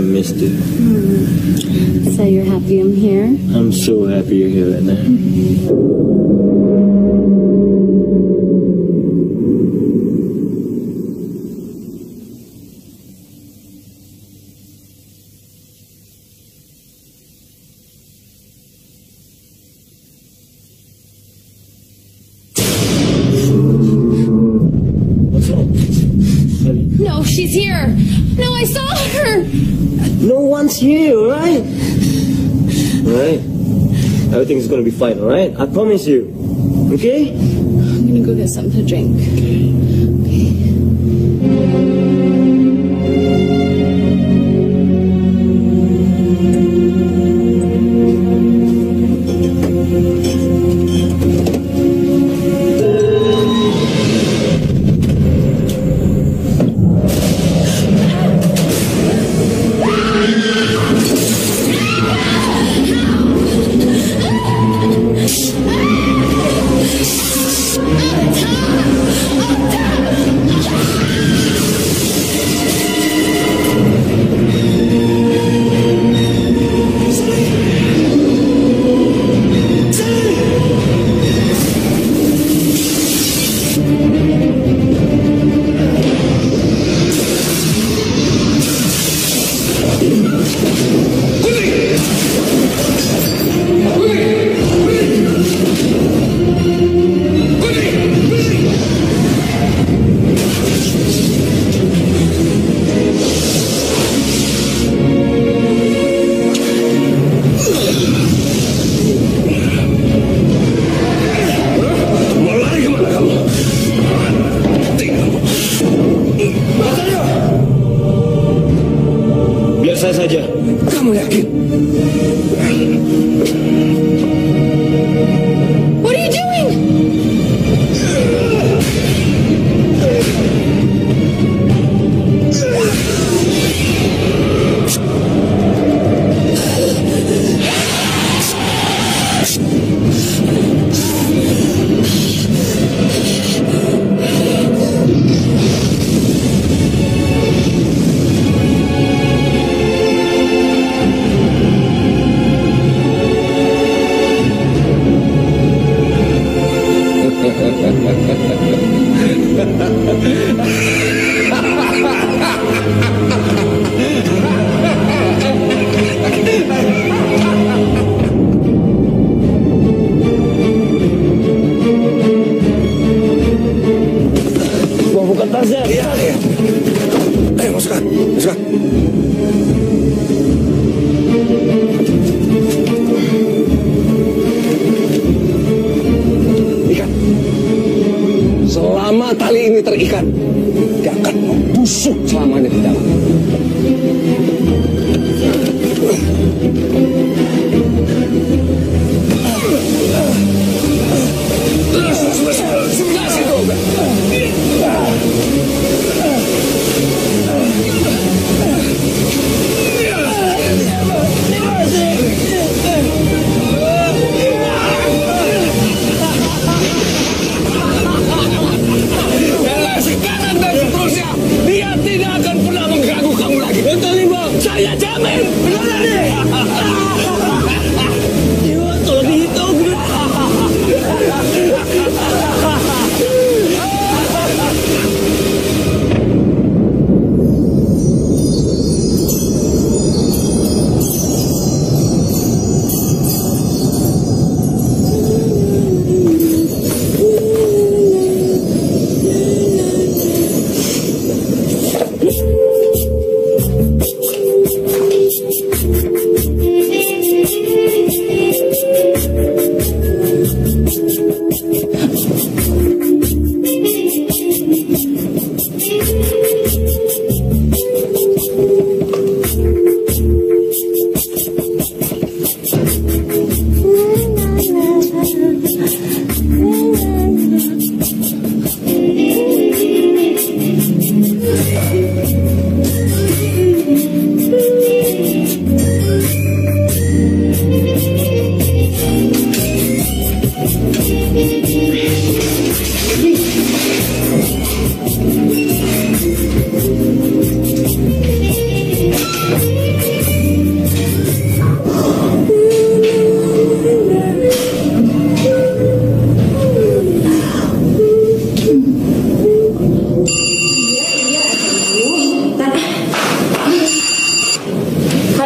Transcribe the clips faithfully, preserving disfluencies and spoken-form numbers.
missed it. Hmm. So you're happy I'm here? I'm so happy you're here right now. What's wrong? No, she's here. No, I saw her. No one's here, alright? Alright? Everything's gonna be fine, alright? I promise you. Okay? I'm gonna go get something to drink. Okay. Saya saja. Kamu yakin? What are you doing? Mau buka tasnya? Iya, iya. Ayo masukkan, masukkan. Ikan. Selama tali ini terikat, dia akan membusuk selamanya di dalam. Sebelah situ. Sekarang dan seterusnya, dia tidak akan pernah mengganggu kamu lagi. Betul, Ibu. Saya jamin. Benar nih. Ibu, kalau dihitung.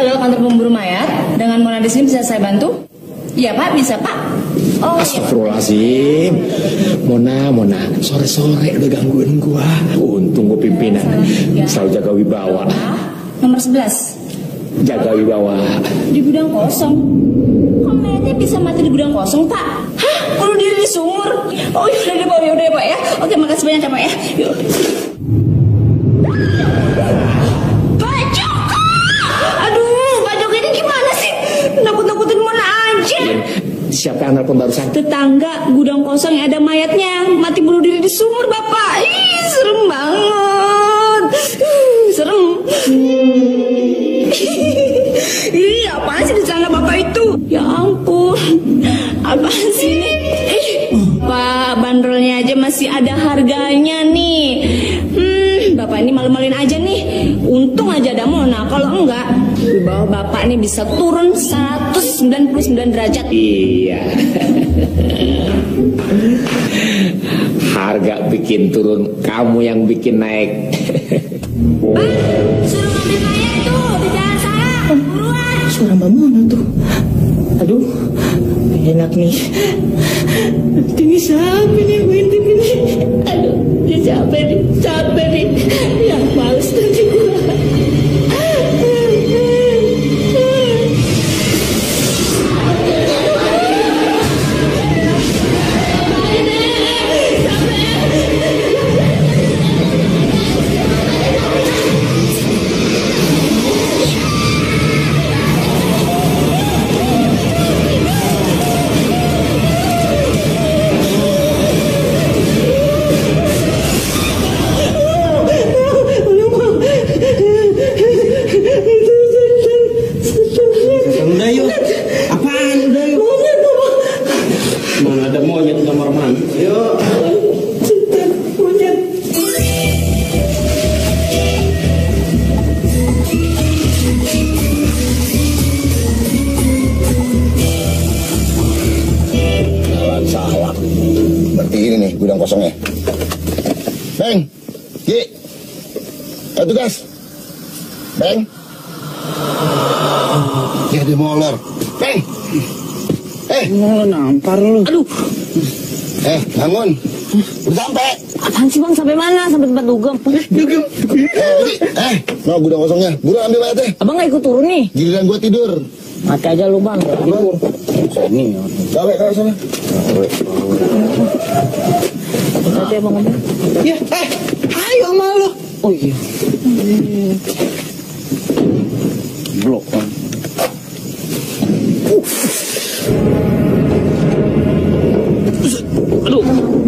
Halo, kantor pemburu mayat. Dengan Mona di sini bisa saya bantu? Iya Pak, bisa Pak. Oh, Astagfirullahaladzim. Mona, Mona, sore-sore udah gangguin gua. Untung gua pimpinan. Selalu jaga wibawa. Nomor sebelas. Jaga wibawa. Di gudang kosong. Kok mayatnya bisa mati di gudang kosong, Pak? Hah? Bunuh diri di sumur? Oh, yaudah deh Pak, yaudah deh Pak ya. Oke, makasih banyak ya Pak ya. Yuk. Pak Joko! Aduh, Pak Joko ini gimana sih? Nakut-nakutin Mona aja. Siapa yang nelfon barusan? Tetangga, gudang kosong yang ada mayatnya. Mati bunuh diri di sumur, Bapak. Ih, serem banget. Uh, serem. Ih, apaan sih di celana Bapak itu? Ya ampun. Apaan sih ini? Pak, bandrolnya aja masih ada harganya nih. Hmm, Bapak ini malu-maluin aja nih. Untung aja ada Mona. Kalau enggak, wibawa Bapak ini bisa turun seratus sembilan puluh sembilan derajat. Iya. Harga bikin turun, kamu yang bikin naik. Bang, suruh ngambil mayat tuh di jalan sana. Buruan. Suara Mbak Mona tuh. Aduh, enak nih. Ini siapa nih yang main T V nih? Aduh, dia capek nih, capek nih. Ya, males tadi gua. Udah yuk. Apaan udah yuk? Monyet apa? Mana ada monyet di kamar mandi? Yuk. Monyet. Jalan salah. Berarti ini nih gudang kosongnya. Beng, Ki, ayo tugas. Beng. Jadi molor. Beng. Eh. Oh, nampar lu. Aduh, Eh, bangun. Udah sampai. apaan sih Bang? Sampai mana? Sampai tempat dugem. Dugem. Eh, Ki. Eh, no gudang kosongnya. Buruan ambil mayatnya. Abang gak ikut turun nih? Giliran gua tidur. Mati aja lu Bang, gak tidur. Sini. Gawe, gawe sana. Hati-hati ya Bang. Ya, eh, ayo sama lu. Oh iya. Blok kan. Aduh.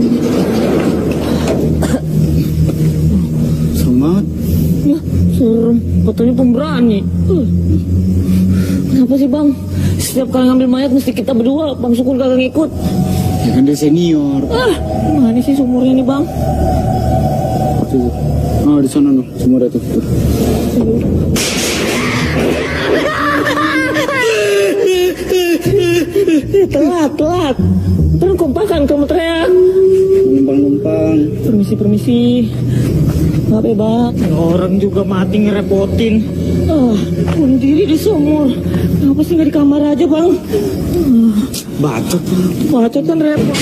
Semangat. Ya, serem. Katanya pemberani. Uh. Kenapa sih Bang? Setiap kali ngambil mayat mesti kita berdua. Bang Syukur kagak ngikut. Ya kan dia senior. Ah, mana sih sumurnya nih Bang? Tuh. Oh, di sana noh, sumur itu. Tuh. Telat, telat. Terus kompakan kamu teriak. Numpang-numpang. Permisi, permisi. Maaf ya Bang, orang juga mati ngerepotin. Ah, bunuh diri di sumur. Kenapa sih nggak di kamar aja Bang? Ah, Bacot. bacot kan repot.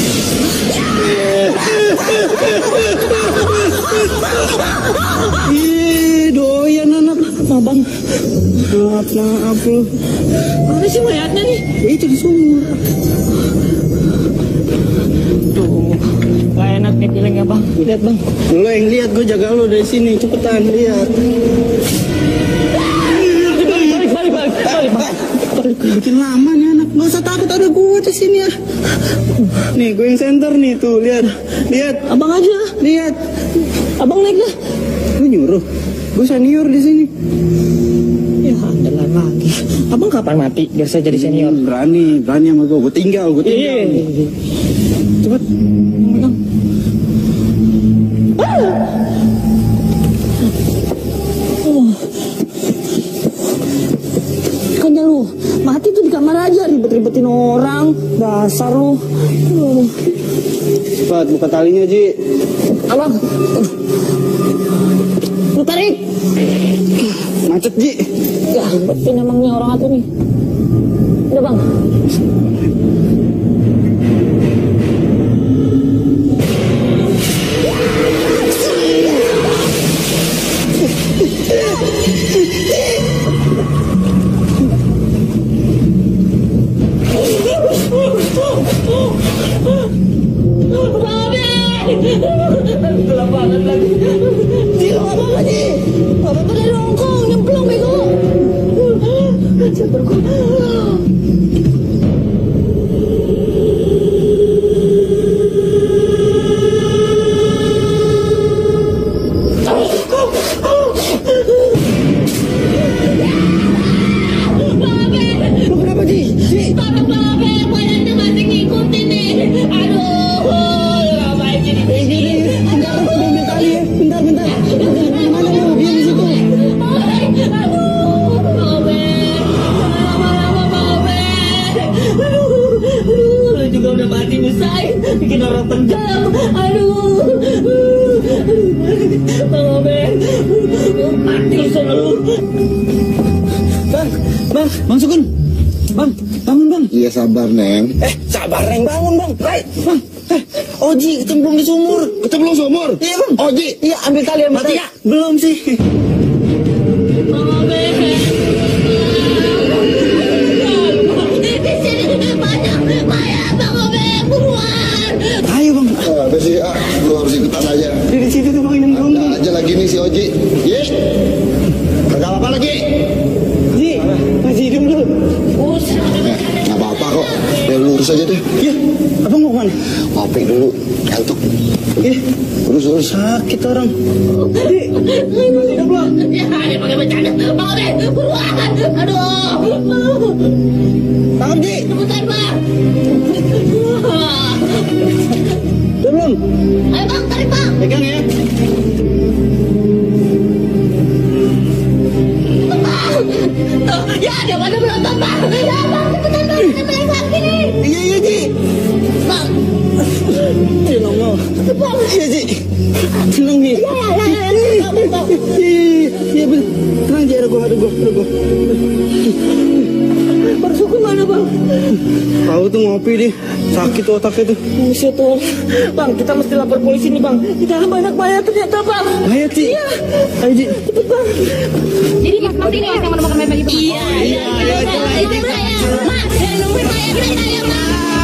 Ih, doyan anak. Nah Bang, Maaf, maaf lu. mana sih mayatnya nih? Ya, itu di sumur. Tuh, gak enak nih feelingnya Bang. Lihat Bang. Lu yang lihat, gue jaga lu dari sini. Cepetan lihat. Balik, balik, balik, balik, balik, Bang. Balik. Bikin lama nih anak. Gak usah takut, ada gue di sini ya. Nih, gue yang center nih tuh. Lihat, lihat, Abang aja. lihat. Abang naik dah. Lu nyuruh. Gue senior di sini. Ya, andalan lagi. Abang kapan mati? Biar saya jadi senior. Hmm, berani, berani sama gue. Gue tinggal, gue tinggal. Iya. Cepet. Oh. Makanya lu mati tuh di kamar aja, ribet-ribetin orang. Dasar lu. Uh. Cepat, buka talinya, Ji. Abang. Lu tarik. Macet, Ji. Ya, betul emangnya orang itu nih. Udah bang. Gelap banget lagi. Ji, apa Ji? Apa pada nongkrong nyemplung bego. Sabarku. Lu kenapa Ji? Ji, Tolong babe, badannya masih ngikutin nih. Aduh, ngapain jadi begini? bentar, bentar kali ya. Bentar, bentar. Mana lu? Dia di situ. Aduh, babe, lama-lama babe. Aduh, aduh, lu juga udah mati nyusahin, bikin orang tenggelam. Aduh, babe, mati lu sana lu. Bang, bang, Bang Sukun. Bang, bangun bang. Iya sabar Neng. Eh, sabar Neng, bangun bang. Baik, bang. Eh, Oji kecemplung di sumur. Kecemplung sumur. Iya bang. Oji. Iya, ambil tali, ambil Mati tali. nggak? Belum sih. Babe, di sini banyak mayat, babe, buruan. Ayo bang. Ah, ada sih, ah, lu harus ikutan aja. Di situ tuh bang, ini belum. Ada aja lagi nih si Oji. Ye. Kagak apa-apa lagi. Ji, masih hidup dulu. Eh, nggak apa-apa kok. Biar lurus aja deh. Iya, abang mau kemana? Ngopi dulu. Ngantuk. Iya, Lurus, lurus. sakit orang. Ji, masih hidup belum? Ya, ini pakai bercanda. Babe, buruan. Aduh. Tangkap Ji. Cepetan, Bang. Udah belum? Ayo, Bang, tarik, Bang. Pegang ya. Bang. Tuh, ya, ada pada berontak, Bang. Ya, Bang, cepetan, Bang. Ada banyak lagi nih. Iya, iya Ji. Bang. Iya nongol. Bang. Iya Ji. Tenang Ji. Ya, ya, ya, ya. Bang, Bang. Iya, iya bener. Tenang Ji, ada gua, ada gua, ada gua. Bang Sukun mana, Bang? Tahu tuh ngopi deh. Sakit tuh otaknya tuh. Buset, tuh. Bang, kita mesti lapor polisi nih, Bang. Di dalam banyak mayat ternyata, Bang. Ayo Ji. Ayo Ji. Cepet, Bang. Jadi Mas Mas ini yang menemukan mayat itu. Iya, iya, iya, itu saya. Mas, yang nemuin mayat saya, Mas.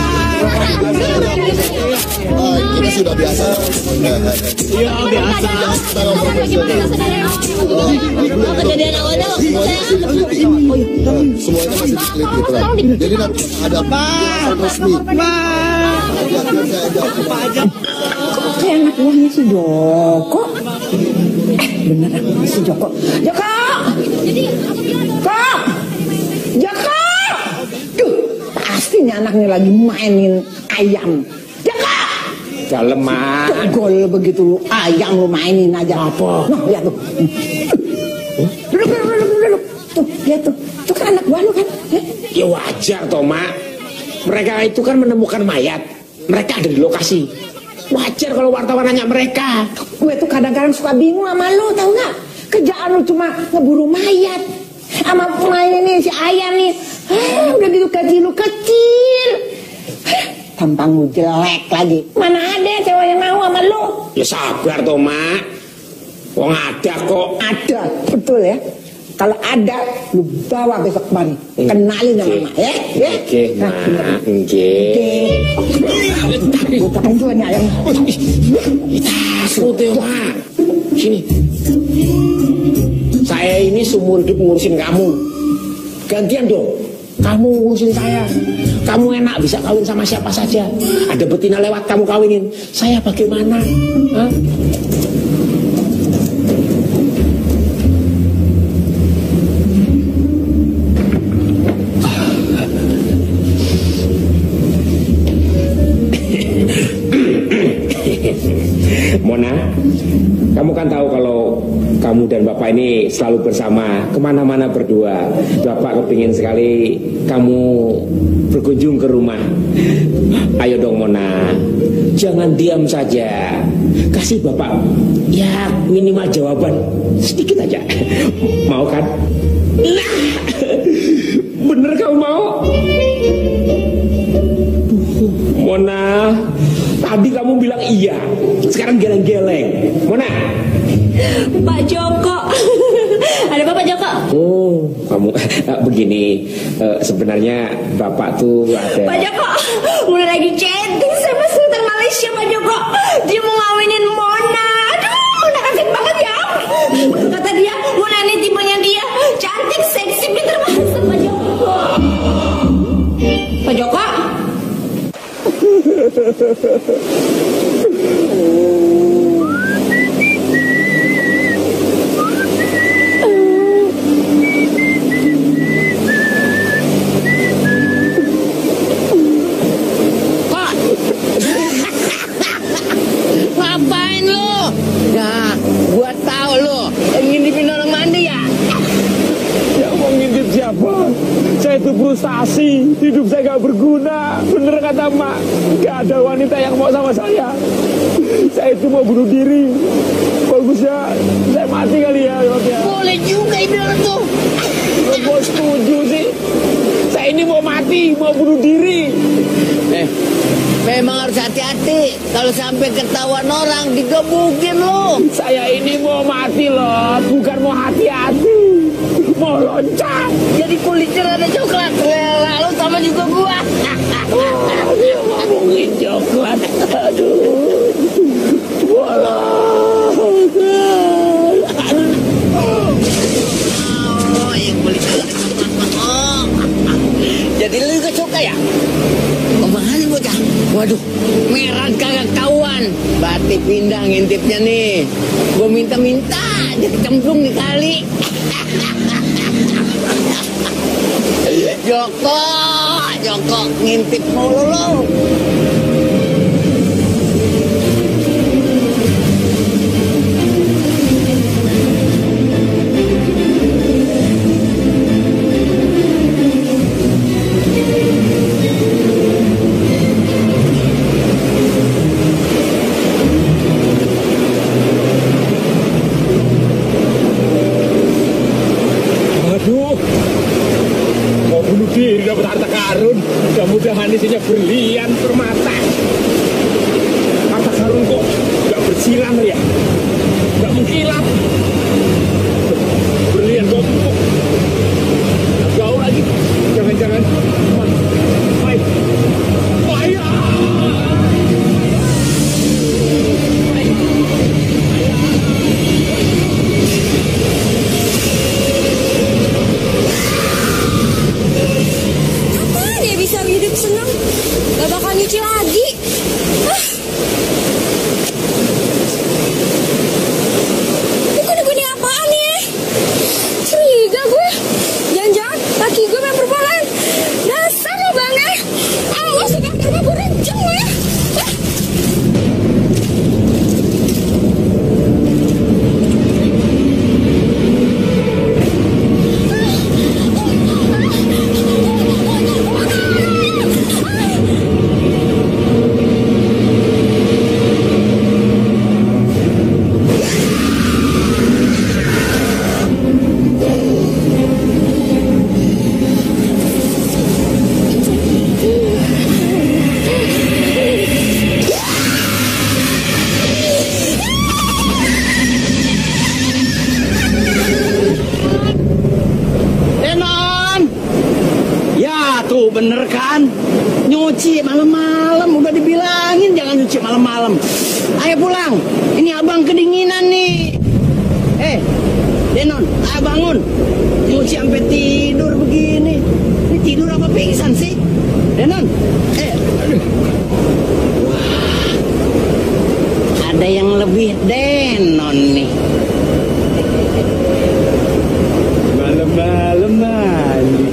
Ah, kita sudah biasa. Iya, biasa. Kita ngomong Gimana saudara? Oh, kejadian awalnya waktu saya semuanya masih diteliti terang. Jadi nanti ada penjelasan resmi. Biar biar saya jawab. Kok kayak anak buahnya si Joko? Eh, bener si Joko. Joko! Kok? Joko! Duh, pasti nih anaknya lagi mainin ayam. Joko! Dalam mak. Gol begitu ayam lu mainin aja. Apa? Nah, lihat tuh. Duduk, duduk, duduk, duduk. Tuh, lihat tuh. Itu kan anak buah lu kan? Ya? Ya wajar toh mak. Mereka itu kan menemukan mayat. Mereka ada di lokasi. Wajar kalau wartawan nanya mereka. Gue tuh kadang-kadang suka bingung sama lu, tau gak? Kerjaan lu cuma ngeburu mayat. Sama pemain ini, si ayam nih. Eh, udah gitu gaji lu kecil. Eh, tampang lu jelek lagi. Mana ada cewek yang mau sama lu? Ya sabar toh mak. Wong ada kok. Ada, betul ya. Kalau ada, lu bawa besok kemari. Kenalin sama Mak, ya? Ya? Oke, Nah, bener. mak. Oke. Gue pakai juga nih ayam. Kita suruh mak. Sini. Saya ini seumur hidup ngurusin kamu. Gantian dong. Kamu ngurusin saya. Kamu enak bisa kawin sama siapa saja. Ada betina lewat kamu kawinin. Saya bagaimana? Hah? Mona, kamu kan tahu kalau kamu dan Bapak ini selalu bersama kemana-mana berdua. Bapak kepingin sekali kamu berkunjung ke rumah. Ayo dong Mona, jangan diam saja. Kasih Bapak ya minimal jawaban sedikit aja. Mau kan? Nah, bener kamu mau? Mona, tadi kamu bilang iya, sekarang geleng-geleng. Mona. Pak Joko. Ada Bapak Joko? Oh, kamu uh, begini. Uh, sebenarnya Bapak tuh ada. Pak Joko, mulai lagi chatting sama Sultan Malaysia Pak Joko. Dia mau ngawinin Mona. Aduh, Mona asik banget ya. Kata dia, Mona ini tipenya dia. Cantik, seksi, pintar bahasa Pak Joko. Pak Joko? Ngapain lu? Nah, gua tahu lu yang ngintipin orang mandi ya. Ya mau ngintip siapa? Saya itu frustasi, hidup saya gak berguna. Bener kata Mak, gak ada wanita yang mau sama saya. Saya itu mau bunuh diri. Bagusnya saya mati kali ya. ya. Boleh juga ide tuh. Gue setuju sih. Saya ini mau mati, mau bunuh diri. Eh, memang harus hati-hati. Kalau sampai ketahuan orang digebukin lu. Saya ini mau mati loh, bukan mau hati-hati. Mau loncat. Jadi kulitnya ada coklat. Lalu sama juga gua. Oh, dia ngomongin coklat. Aduh. Walah. Oh, yang kulitnya ada coklat. Oh. Jadi lu juga suka ya? Bang Ali bocah. Waduh, merah kagak kawan. Berarti pindah ngintipnya nih. Gua minta-minta jadi cemplung di kali. Joko, Joko ngintip mulu lo. Diri dapat harta karun, mudah-mudahan isinya berlian permata. Harta karun kok gak bersilang ya, gak mengkilap. Berlian kok empuk, gaul lagi. Jangan-jangan baik, baik. Hidup senang, gak bakal nyuci lagi. Ah. Ini guni-guni apaan nih? Curiga gue. Jangan-jangan laki gue main perbolaan. Dasar lo bang ya. Awas udah karena gue renceng lo ya. Ah. Bener kan? Nyuci malam-malam udah dibilangin jangan nyuci malam-malam. Ayo pulang. Ini abang kedinginan nih. Eh, Denon, ayo bangun. Nyuci sampai tidur begini. Ini tidur apa pingsan sih? Denon, eh. Wah, ada yang lebih Denon nih. Malam-malam mandi.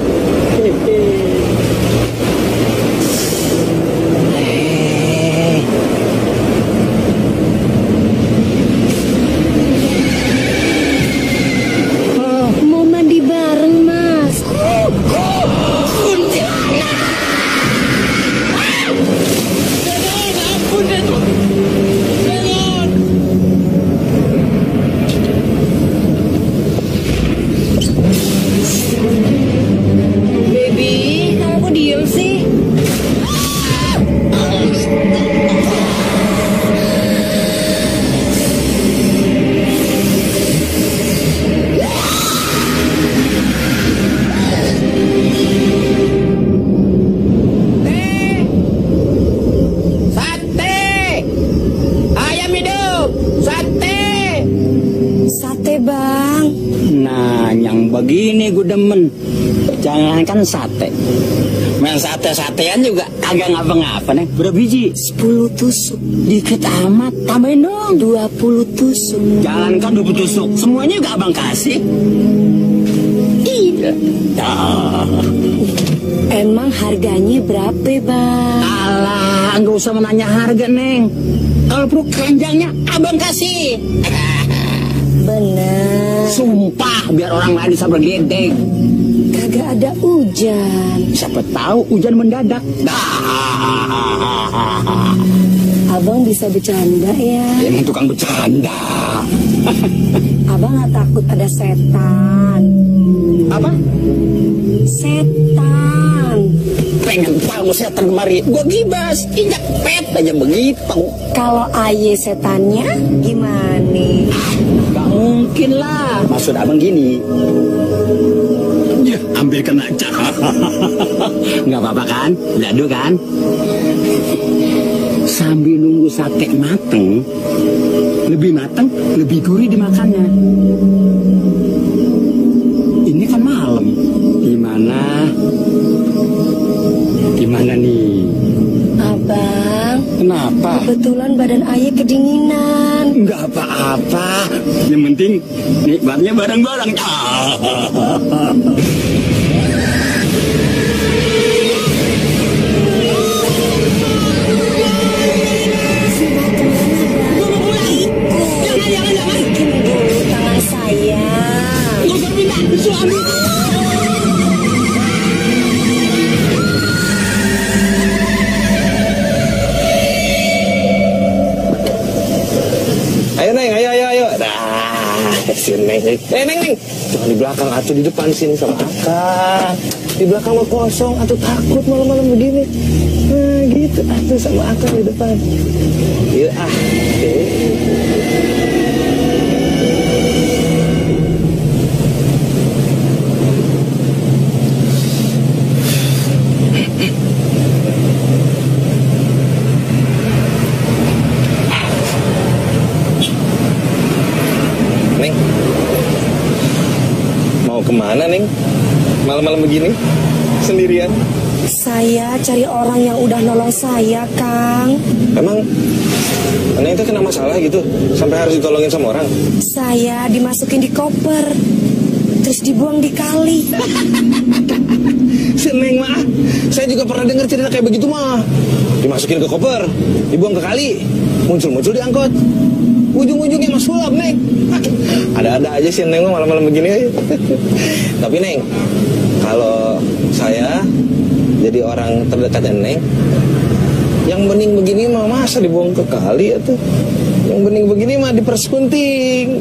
demen. Jangankan sate, main sate-satean juga kagak ngapa-ngapa nih. Berapa biji? Sepuluh tusuk. Dikit amat, tambahin dong. Dua puluh tusuk. Jangankan dua puluh tusuk, semuanya juga abang kasih. Iya. Ah. Emang harganya berapa, Bang? Alah, nggak usah menanya harga, Neng. Kalau perlu keranjangnya abang kasih. Bener. Sumpah, biar orang lain bisa bergedek. Kagak ada hujan. Siapa tahu hujan mendadak. Abang bisa bercanda ya? Emang tukang bercanda. Abang gak takut ada setan? Apa? Setan. Pengen tahu setan kemari, gua gibas, injak pet aja begitu. Kalau aye setannya gimana? Gak mungkin lah. Maksud abang gini. Ya, ambilkan aja. Nggak apa-apa kan? Dadu kan? Sambil nunggu sate mateng, lebih mateng, lebih gurih dimakannya. Ini kan malam. Gimana? Gimana nih? Abang. Kenapa? Kebetulan badan ayah kedinginan. Nggak apa-apa. Yang penting nikmatnya bareng-bareng. Tangan saya. Ayo Neng, ayo, ayo, ayo. Nah, sini Neng. Eh, Neng, Neng. Jangan di belakang, atuh di depan sini sama Akang. Di belakang mah kosong, atuh takut malam-malam begini. Nah, gitu, atuh sama Akang di depan. Iya, ah. Eh. Neng, mau kemana Neng? Malam-malam begini, sendirian? Saya cari orang yang udah nolong saya, Kang. Emang Neng itu kena masalah gitu, sampai harus ditolongin sama orang? Saya dimasukin di koper, terus dibuang di kali. Si Neng mah, saya juga pernah dengar cerita kayak begitu mah. Dimasukin ke koper, dibuang ke kali, muncul-muncul di angkot. Ujung-ujungnya mas sulap, Neng. Ada-ada aja sih Neng malam-malam begini. Tapi Neng, kalau saya jadi orang terdekat Neng, yang bening begini mah masa dibuang ke kali ya tuh. Yang bening begini mah dipersepunting.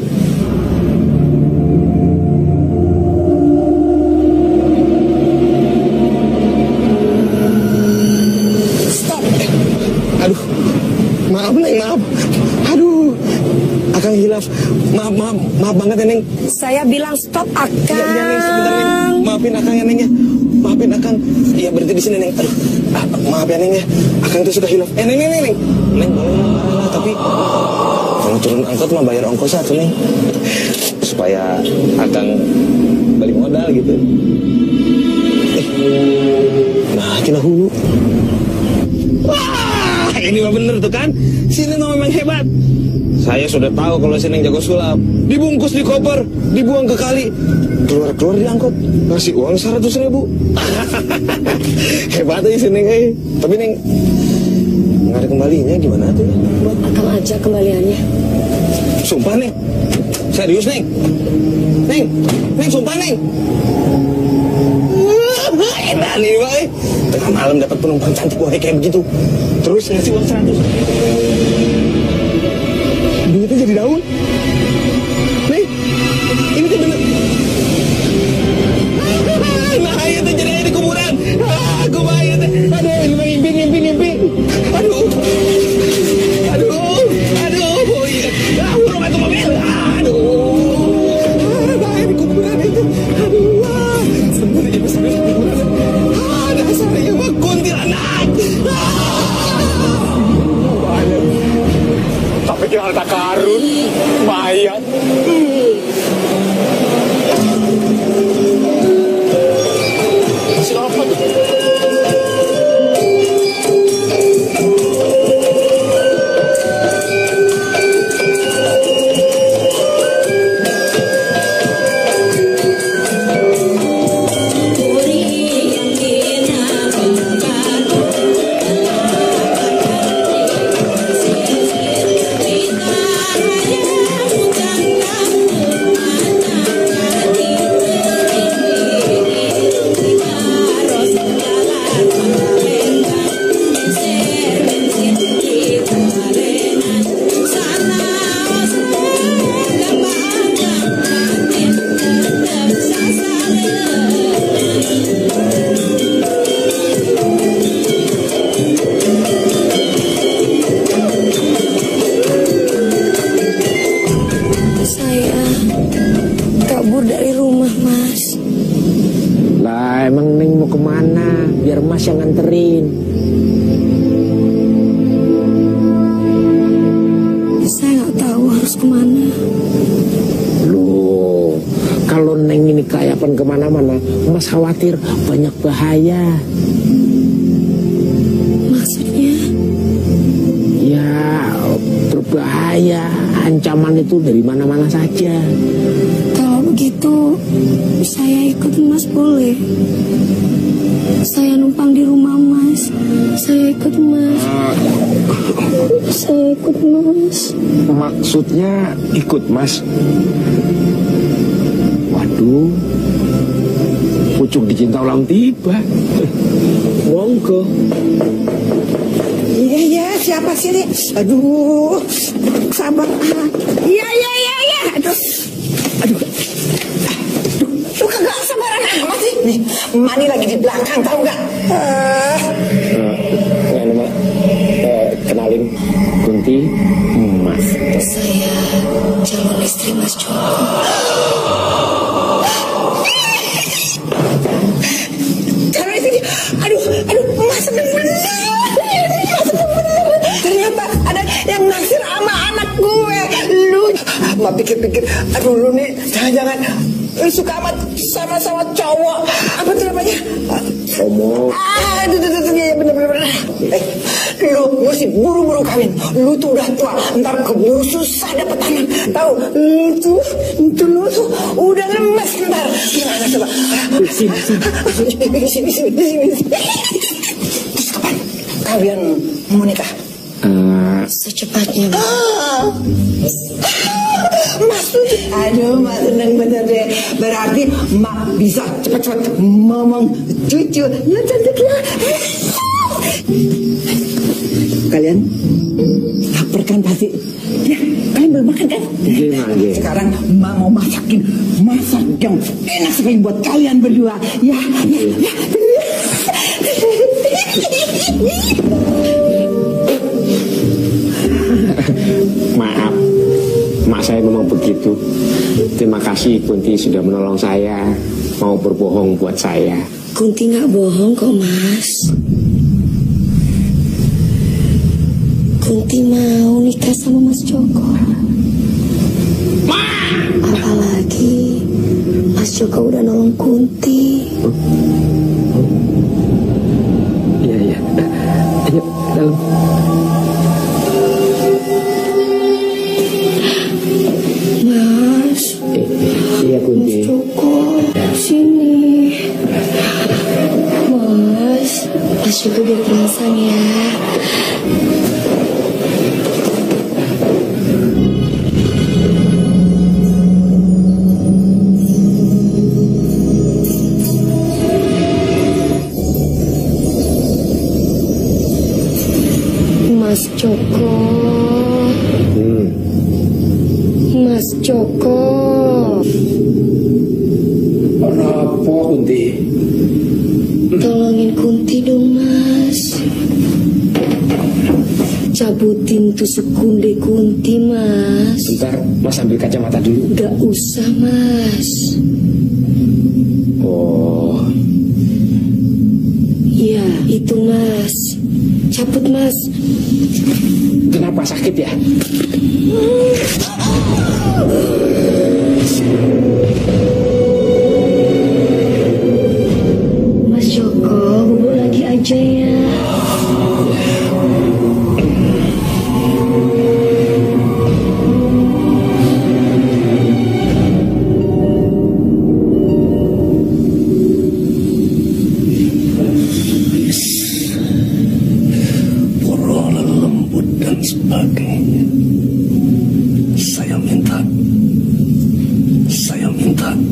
Stop. Aduh, maaf Neng, maaf. Aduh, Akang hilaf. Maaf, maaf, maaf banget ya Neng. Saya bilang stop, Akang. Ya, ya Neng, sebentar Neng. Maafin Akang ya Neng ya. Maafin Akang. Iya berhenti di sini Neng. Aduh, ah, maaf ya Neng ya. Akang itu sudah hilaf. Eh Neng, Neng, Neng, Neng. Neng boleh marah lah, tapi kalau turun angkot mah bayar ongkos satu Neng. Supaya Akang balik modal gitu. Eh, nah kena hulu. Wah, ini mah bener tuh kan. Sini mah memang hebat. Saya sudah tahu kalau si Neng jago sulap. Dibungkus di koper, dibuang ke kali, keluar-keluar di angkot, ngasih uang seratus ribu. Hebat aja si Neng, eh. Tapi Neng, nggak ada kembalinya gimana tuh? Buat Akang aja kembaliannya. Sumpah Neng, serius Neng. Neng, Neng sumpah Neng. Enak nih, Pak. Tengah malam dapat penumpang cantik wah kayak begitu. Terus ngasih uang seratus. Duitnya jadi daun. Nih, ini tuh bener. Nah, itu jadi di kuburan. Ah, kumaha teh. Aduh, ini mah ngimpi, ngimpi, ngimpi. Aduh. Aduh. Aduh. Oh, iya. Ah, urung atuh mobil. Aduh. Nah, di kuburan itu. Aduh. Ah, sebenarnya masih di kuburan. Ah, dasarnya mah kuntilanak. Ah. Tapi kira harta karun. kemana, biar Mas yang nganterin. Saya nggak tahu harus kemana. Loh, kalau Neng ini kayapan kemana-mana, Mas khawatir banyak bahaya. Maksudnya? Ya, berbahaya, ancaman itu dari mana-mana saja. Kalau begitu, saya ikut Mas boleh? Saya numpang di rumah Mas. Saya ikut Mas. Saya ikut Mas. Maksudnya ikut Mas? Waduh, pucuk dicinta ulang tiba. Monggo. Iya, iya, siapa sih ini? Aduh, sabar. Iya, iya, iya, iya. Aduh, aduh. Aduh, lu kagak sabaran amat sih. Nih, Mani lagi di belakang, tahu nggak? Uh. Uh, nama, uh, kenalin, Kunti, Mas. Saya calon istri Mas Joko. Calon istri? Aduh, aduh, Mas seneng bener. Ternyata ada yang naksir sama anak gue. Lu, Ma pikir-pikir, aduh lu nih, jangan-jangan lu suka amat sama-sama cowok. Apa tuh namanya? Homo. Ah, aduh, aduh, aduh, ya bener-bener. Eh, lu mesti buru-buru kawin. Lu tuh udah tua, ntar keburu susah dapet anak. Tahu? Itu, itu lu tuh udah lemes ntar. Gimana coba? Sini, sini, sini, sini, sini. Terus kapan kalian mau nikah? Uh, Secepatnya, Mas. Ah, Mas tuh, aduh, Mas seneng bener deh. Berarti Mak bisa cepet-cepet ngomong cucu. Ya cantik ya. Kalian lapar kan pasti? Ya, kalian belum makan kan? Gimana? Sekarang Mak mau masakin masak yang enak sekali buat kalian berdua. Ya, ya, ya. Maaf, mak saya memang begitu. Terima kasih Kunti sudah menolong saya, mau berbohong buat saya. Kunti nggak bohong kok, Mas. Kunti mau nikah sama Mas Joko. Apalagi Mas Joko udah nolong Kunti. Iya, iya. Ayo, dalam. Mas, Eh, iya Kunti. Mas Joko, sini. Mas, Mas Joko biar perasan ya. Mas Joko. Hmm. Mas Joko. Apa Kunti? Tolongin Kunti dong, Mas. Cabutin tusuk kunde Kunti, Mas. Bentar, Mas ambil kacamata dulu. Gak usah, Mas. Oh, Iya, itu, Mas. Cabut, Mas. kenapa sakit ya? Mas Joko, bubuk lagi aja ya. Sebagainya. Saya minta, saya minta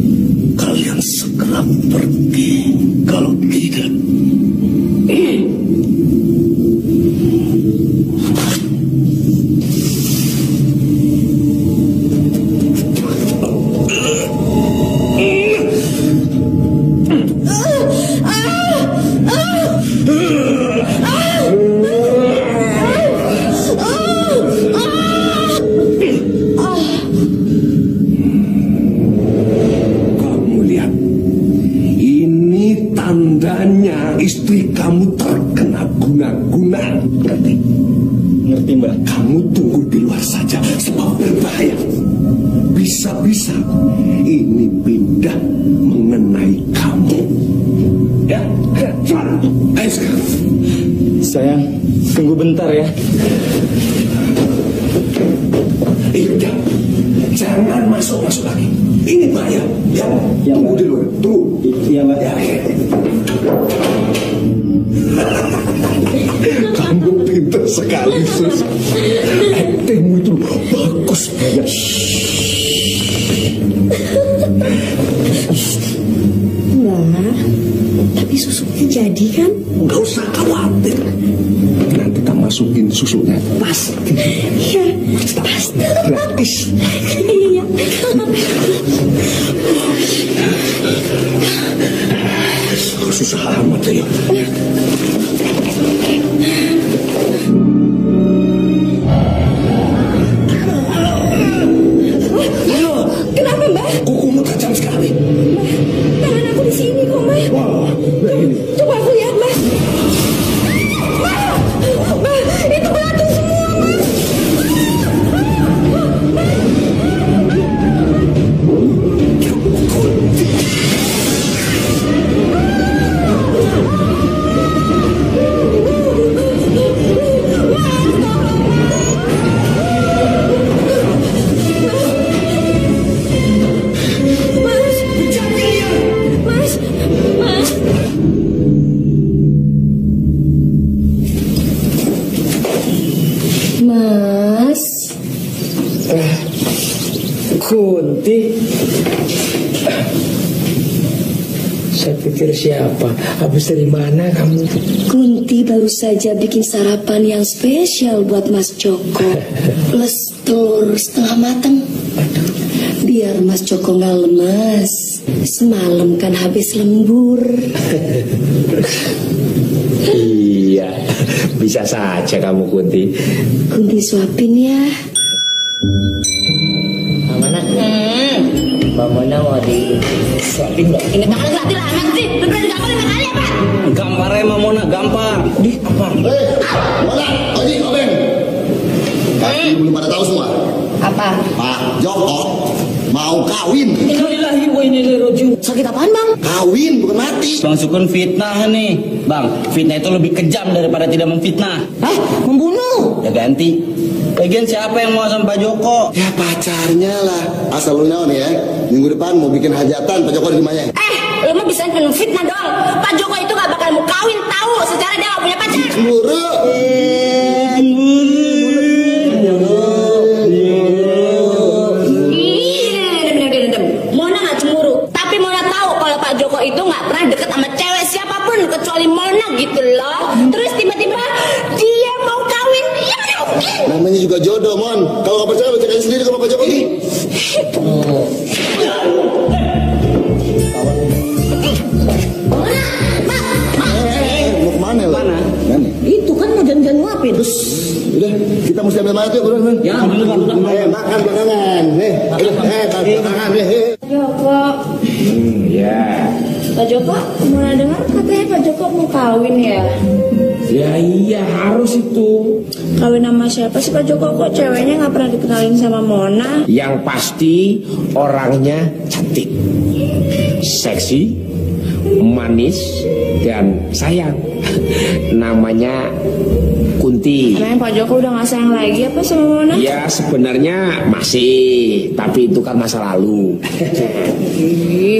Makanya istri kamu terkena guna-guna. Ngerti? Ngerti, Mbak. Kamu tunggu di luar saja, sebab berbahaya. Bisa-bisa ini pindah mengenai kamu. Ya, ya, cepat. Ayo sekarang. Sayang, tunggu bentar ya. Iya, jangan masuk-masuk lagi. Ini bahaya. Ya, Ya, tunggu Mbak. di luar. Tunggu. Iya, Mbak. Ya, ya. Kamu pintar sekali, Sus. Aktingmu itu bagus banget. Mbak, tapi susunya jadi kan? Nggak usah khawatir. Nanti kita masukin susunya. Pas. Iya, pasti. Gratis. Iya. Susah amat ya. Kenapa, Mbak? Kukumu tajam sekali. Tangan aku di sini kok, Mbak. Wah, begini. Coba aku lihat, Mbak. Mbak, Mbak, itu belatung semua, Mbak. Mas, Kunti. Saya pikir siapa? Habis dari mana kamu? Kunti baru saja bikin sarapan yang spesial buat Mas Joko. Plus telur setengah matang. Biar Mas Joko nggak lemas. Semalam kan habis lembur. Iya, bisa saja kamu Kunti. Kunti suapin ya. Mana? Hmm. Mbak Mona mau disuapin nggak? Ini bakal gratis amat sih. Lu berani gampar lima kali apa? Gamparnya Mama Mona, gampar. Di, gampar. Hei, mana? Oji, Obeng. Kaki belum pada tahu semua. Apa? Pak Joko mau kawin. Innalillahi wa inna ilaihi raji'un. Sakit apaan, Bang? Kawin bukan mati. Bang Sukun fitnah nih. Bang, fitnah itu lebih kejam daripada tidak memfitnah. Hah? Membunuh? Ya ganti. Lagian siapa yang mau sama Pak Joko? Ya pacarnya lah. Asal lu naon ya. Minggu depan mau bikin hajatan Pak Joko di rumahnya. Eh, lo mah bisa penuh fitnah dong. Pak Joko itu gak bakal mau kawin tahu. Secara dia gak punya pacar. Cemburu. Mona gak cemburu. Tapi Mona tahu kalau Pak Joko itu gak pernah deket sama cewek siapapun kecuali Mona gitu loh. Terus tiba-tiba dia mau kawin. Ya mana mungkin. Namanya juga jodoh, Mon. Kalau nggak percaya, baca sendiri sama Pak Jokowi. Mona, Mak, Mak. Eh, mau kemana lo? Mana? Mana? Itu kan mau janjian nguapin. Terus, udah, kita mesti ambil mayat yuk, buruan, buruan. Ya, ambil dulu, Bang. Eh, makan belakangan. Nih, udah, eh, belakangan, nih. eh. Joko, Hmm, ya. Pak Joko, Mona dengar katanya Pak Joko mau kawin ya? Ya iya harus itu. Kawin sama siapa sih Pak Joko? Kok ceweknya nggak pernah dikenalin sama Mona? Yang pasti orangnya cantik, seksi, manis, dan sayang. Namanya Kunti. Emang Pak Joko udah nggak sayang lagi apa sama Mona? Ya sebenarnya masih, tapi itu kan masa lalu. Ih.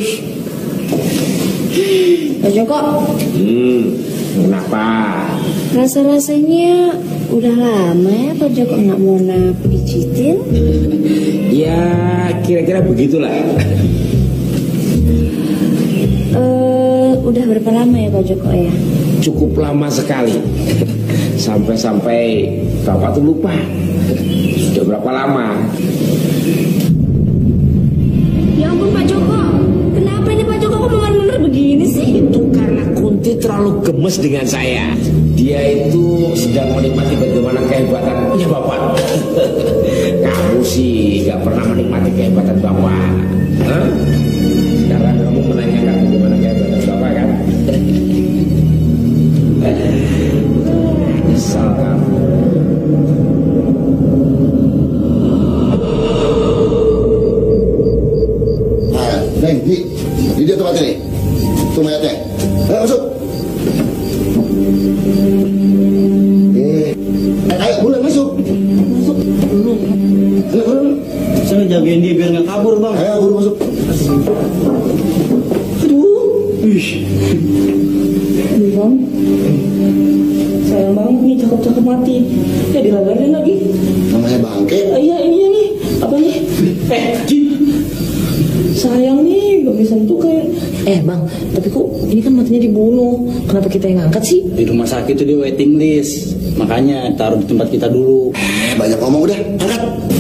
Pak Joko, Hmm, kenapa? rasa-rasanya udah lama ya Pak Joko nggak Mona pijitin? Ya kira-kira begitulah. Eh, udah berapa lama ya Pak Joko ya? Cukup lama sekali. Sampai-sampai Bapak tuh lupa. Sudah berapa lama? Ya ampun Pak Joko, kenapa ini Pak Joko kok bener-bener begini sih? Itu karena Kunti terlalu gemes dengan saya. Dia itu sedang menikmati bagaimana kehebatan punya Bapak. Kamu sih gak pernah menikmati kehebatan Bapak. Hah? Sekarang kamu menanyakan bagaimana kehebatan Bapak kan? Sayang banget nih, cakep-cakep mati. Ya dilagarin lagi. Namanya bangke. Ah, iya ini nih, apa nih? Eh, Jin. Sayang nih, belum disentuh kayak. Eh bang, tapi kok ini kan matinya dibunuh. Kenapa kita yang ngangkat sih? Di rumah sakit itu di waiting list. Makanya taruh di tempat kita dulu. Eh, banyak ngomong udah, angkat.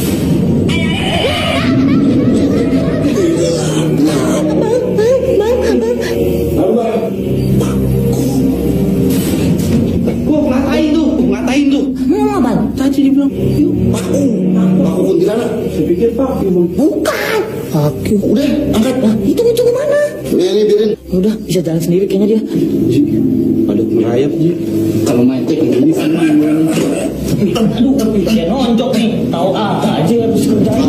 Gua ngatain tuh, ngatain tuh. Mau bang? Tadi dia bilang, yuk paku, Paku kuntilanak. Saya pikir paku bang. Bukan. Paku. Udah, angkat. Nah, itu itu kemana? Udah ini biarin. Udah bisa jalan sendiri kayaknya dia. Ji, padahal merayap Ji. Kalau main tek ini sama. Aduh, tapi dia nonjok nih. Tahu apa aja harus kerjain.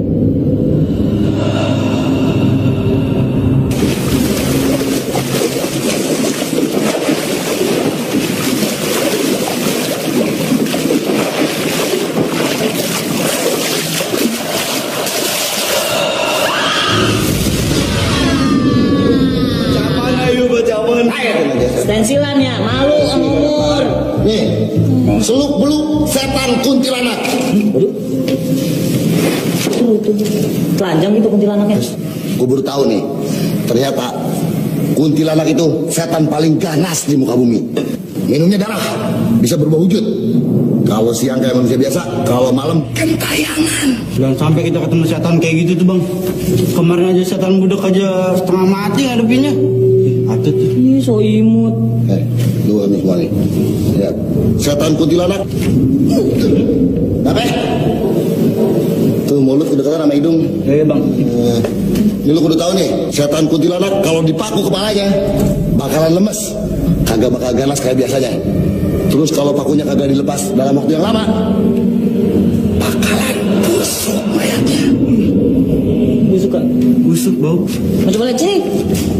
Stensilan ya, malu sama umur. Nih, seluk beluk setan kuntilanak. Waduh. Tuh, tuh. Telanjang gitu kuntilanaknya. Gue baru tahu nih, ternyata kuntilanak itu setan paling ganas di muka bumi. Minumnya darah, bisa berubah wujud. Kalau siang kayak manusia biasa, kalau malam gentayangan. Jangan sampai kita ketemu setan kayak gitu tuh bang. Kemarin aja setan budak aja setengah mati ngadepinnya. Atut tuh. Ih, so imut. Eh, lu nih semua nih. Lihat, setan kuntilanak. Apa? Tuh mulut kedekatan sama hidung. Eh bang. Eh, ini lu kudu tahu nih, setan kuntilanak kalau dipaku kepalanya bakalan lemes, kagak bakal ganas kayak biasanya. Terus kalau pakunya kagak dilepas dalam waktu yang lama, bakalan busuk mayatnya. Busuk kan? Busuk bau. Mau coba lihat sini.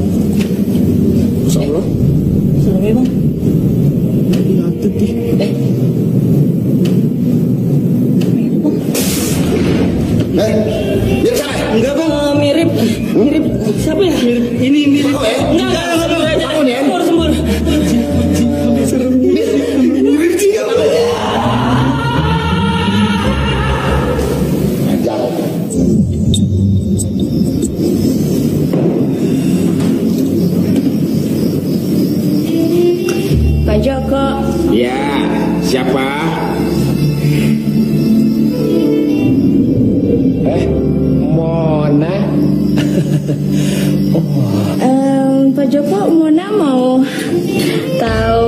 Masya Allah. Serem ya bang. Atut nih. Eh. Eh, biar sana. Enggak bang. Uh, mirip. Mirip. Siapa ya? Mirip. Ini mirip. Paku ya? Enggak, enggak, enggak, enggak, enggak. Paku nih ya? Sembur, sembur. Mirip juga. Jangan. Pak Joko. Ya, siapa? Eh, Mona. Em, Pak Joko, Mona mau tahu.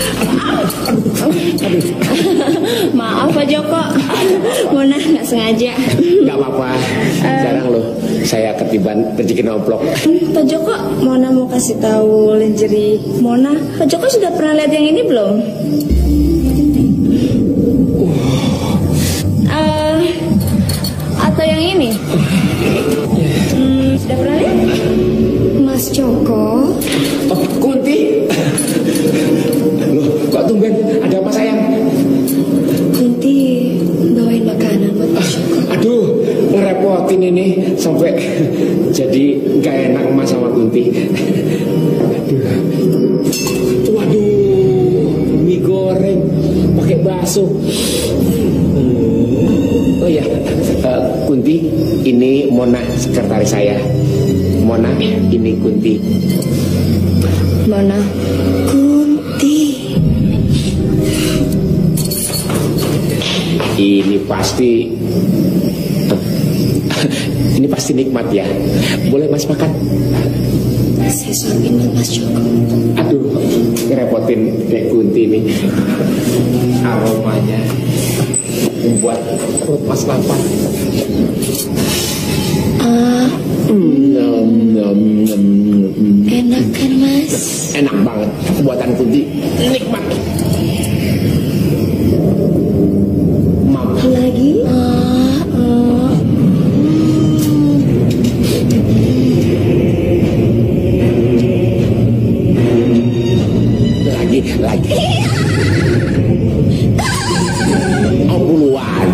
Maaf Pak Joko, Mona nggak sengaja. Gak apa-apa. Jarang loh saya ketiban rezeki nomplok. Pak Joko, Mona mau kasih tahu lingerie Mona. Pak Joko sudah pernah lihat yang ini belum? Eh, atau yang ini? Hmm, sudah pernah lihat? Mas Joko. Oh, Kunti. Loh, kok tumben? Ada apa sayang? Kunti bawain makanan buat Mas Joko. Aduh, ngerepotin ini sampai jadi gak enak mas sama Kunti. Aduh. Waduh, mie goreng pakai bakso. Oh ya, uh, Kunti, ini Mona sekretaris saya. Mona, ini Kunti. Mona. Kunti. Ini pasti ini pasti nikmat ya. Boleh mas makan? Saya suapin Mas Joko. Aduh, ngerepotin kayak Kunti ini. Aromanya membuat perut mas lapar. Ah, Nom, nom, nom, nom. enak kan Mas? Enak banget, buatan Kunti nikmat. Mama Lagi? Ah, ah. lagi lagi. Oh puluhan.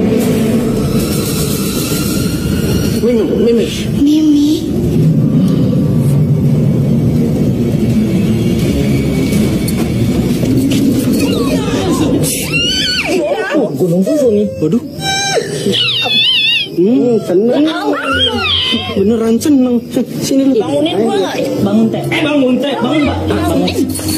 Mimi, Mimi. Mimi. Waduh. Hmm, seneng. Beneran seneng. Sini lu. Bangunin gua. Bangun teh. Eh bangun teh. Bangun Pak. Bangun.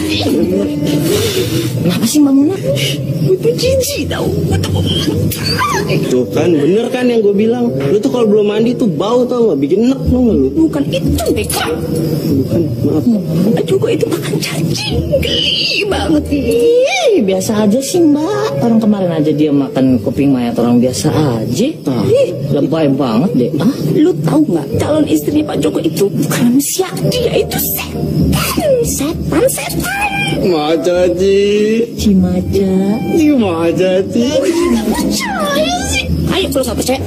Kenapa sih bangunnya? Itu jijik tau. Tuh kan bener kan yang gue bilang. Lu tuh kalau belum mandi tuh bau tau gak? Bikin enak tau gak lu? Bukan itu Beka. Bukan, maaf. Mbak juga itu makan cacing. Geli banget. Ih, biasa aja sih Mbak. Orang kemarin aja dia makan kuping mayat orang biasa aja. Ah. Ih, lebay banget deh. Ah, lu tahu nggak calon istri Pak Joko itu bukan manusia, dia itu setan, setan, setan. Macaci. Cimaja. Iya Macaci. Nggak percaya sih. Ayo kalau nggak percaya.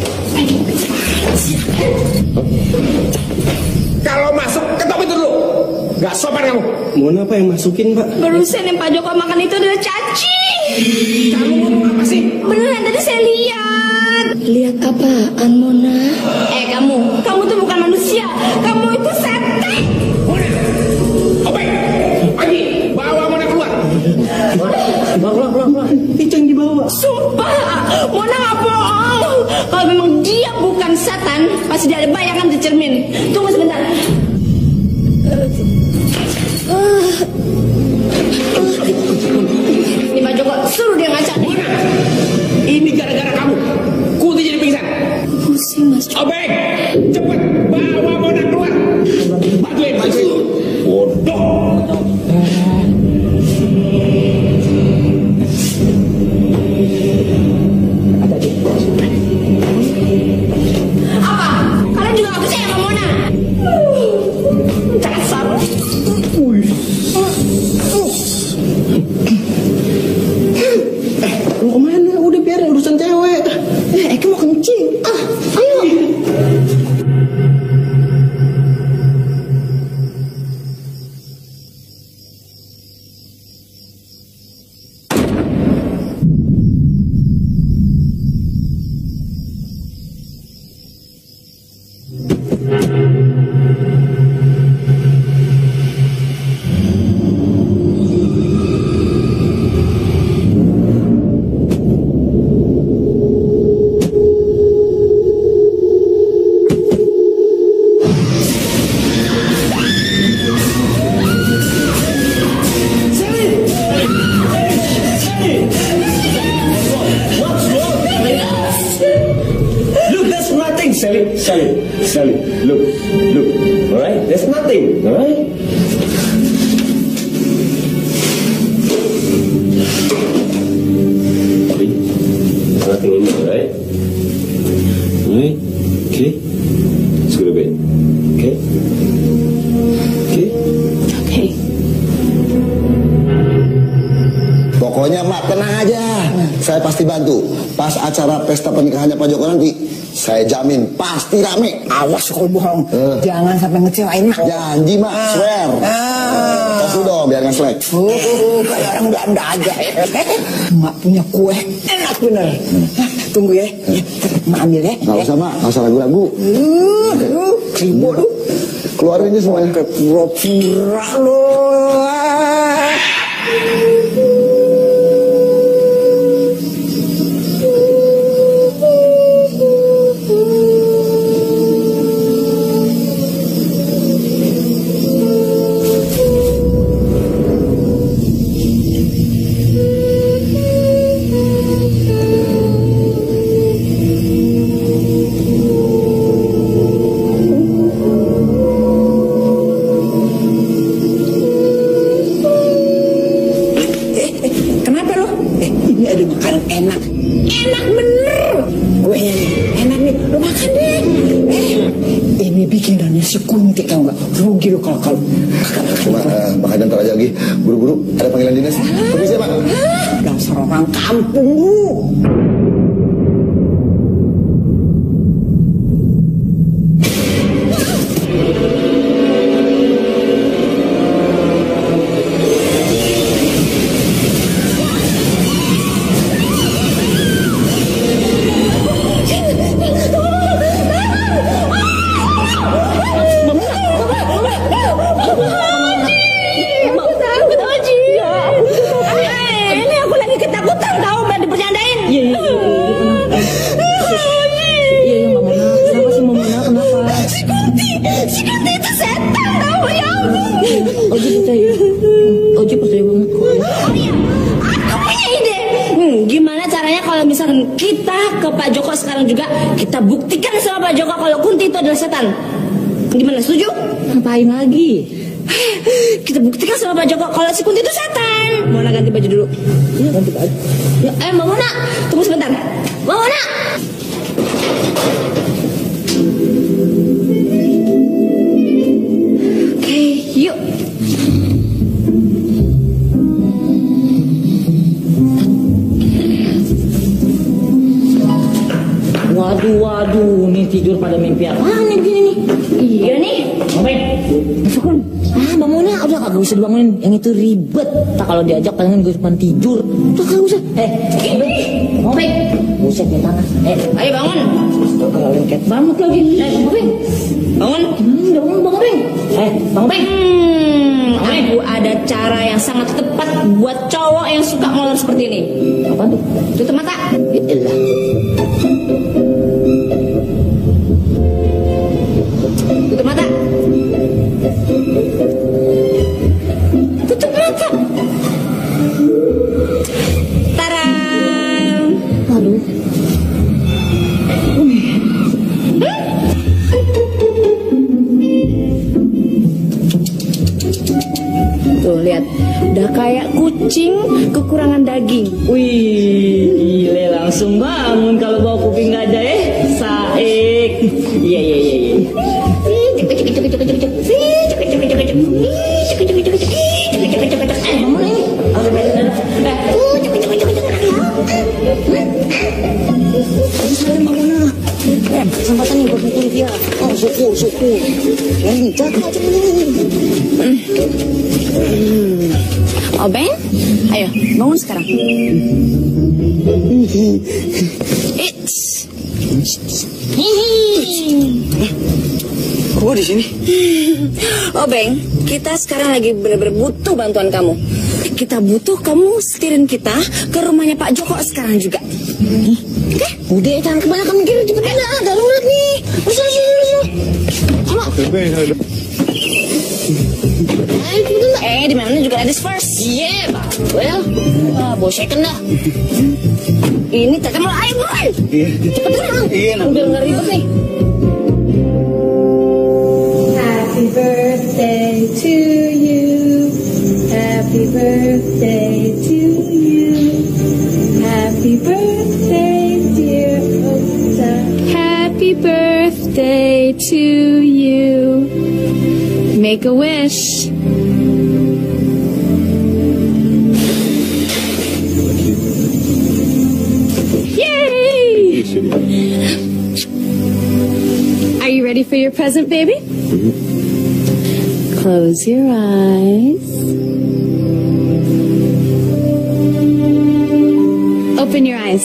Kalau masuk ketok pintu dulu. Gak sopan kamu. Mohon apa yang masukin Pak? Barusan yang Pak Joko makan itu adalah cacing. Kamu ngomong apa sih? Beneran tadi saya lihat. Lihat apaan Mona? Eh kamu, kamu tuh bukan manusia. Kamu itu setan. Mona. Obeng. Pagi. Bawa Mona keluar. Bawa, bawa, bawa. Itu yang dibawa. Sumpah, Mona nggak bohong. Kalau memang dia bukan setan, pasti dia ada bayangan di cermin. Tunggu sebentar. Ini Pak Joko, suruh dia ngaca nih. Ini gara-gara kamu. Kunti jadi pingsan. Pusing Mas. Obeng. Cepat bawa Mona keluar. Bantuin, bantuin. Bodoh. Apa? Kalian juga nggak percaya sama Mona? Dasar. Eh, mau kemana? Udah biarin urusan cewek. Eh, Eka mau kencing. Ah, ayo. Look, there's nothing, Sally. Sally, Sally, look, look. All right, there's nothing. All right. Okay, there's nothing in there, all right? All right. Okay. Let's go to bed. Okay. Okay. Oke. Pokoknya Mak tenang aja. Saya pasti bantu. Pas acara pesta pernikahannya Pak Joko nanti, saya jamin pasti rame. Awas kalau bohong. Eh. Jangan sampai ngecewain Mak. Janji Mak, swear. Ah. Kasih dong biar nggak selek. Oh, kayak orang Belanda aja. Mak punya kue enak bener. Hah, tunggu ya. Mak ambil ya. Nggak usah Mak, nggak usah ragu-ragu. Uh, uh, Ribut lu. Keluarin aja semuanya. Pura-pura lu. Kenapa lo? Eh, ini ada makanan enak. Enak bener. Kuenya nih, enak nih. Lo makan deh. Eh, ini bikinannya si Kunti tau gak? Rugi lo kalau kalau makan makan. Cuma uh, makan ntar aja lagi. Buru-buru, ada panggilan dinas. Permisi Mak. Dasar orang kampung lu. Ini aku lagi ketakutan tahu, biar dipercandain. Iya, iya. setan tahu ya ampun. Oji percaya. Oji percaya banget kok. Oh iya, aku punya ide. Hmm, gimana caranya kalau misalkan kita ke Pak Joko sekarang juga kita buktikan sama Pak Joko kalau Kunti itu adalah setan. Gimana, setuju? Ngapain lagi? Kita buktikan sama Pak Joko kalau si Kunti itu setan. Mona ganti baju dulu. Iya ganti baju. Ya, eh Mbak Mona, tunggu sebentar. Mbak Mona. Oke, yuk. Waduh, waduh, nih tidur pada mimpi apaan nih begini nih? Iya nih. Ngapain? Masukkan. Ah, Mbak Mona, udah kagak usah dibangunin. Yang itu ribet. Tak kalau diajak palingan gue cuma tidur. Udah kagak usah. Eh, ini. Ngapain? Buset nih tanah. Eh, Ayo bangun. kalau lengket banget lagi. Eh, Bang. Bangun. Hmm, bangun, Bang Beng. Eh, Bang Beng. Hmm, aku ada cara yang sangat tepat buat cowok yang suka molor seperti ini. Apa tuh? Tutup mata. Ya elah. Tutup mata. Tutup mata. Tara. Aduh. Tuh lihat, udah kayak kucing kekurangan daging. Wih, gile langsung bangun kalau bawa kuping gajah eh. Saik. Iya, iya, iya, iya. Kesempatan nih buat mukul dia. Oh, syukur, syukur. Yang jaga aja ini. Obeng, ayo bangun sekarang. It's. Kok di sini? Obeng, kita sekarang lagi benar-benar butuh bantuan kamu. Kita butuh kamu setirin kita ke rumahnya Pak Joko sekarang juga. Oke, udah jangan kebanyakan mikir, cepetan lah, darurat nih. Usul, usul, usul. Sama. Eh, di mana juga ladies first. Iya, Pak. Well, ah, bawa second dah. Ini tete mulai, mulai. Cepetan dong. Iya, Udah nggak ribet nih. Happy birthday to you. Happy birthday to you. Happy birthday, dear Ota. Happy birthday to you. Make a wish. Yay! Are you ready for your present, baby? Close your eyes. Open your eyes.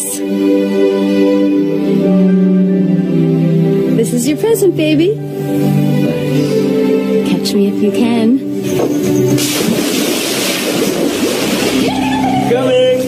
This is your present, baby. Catch me if you can. Coming.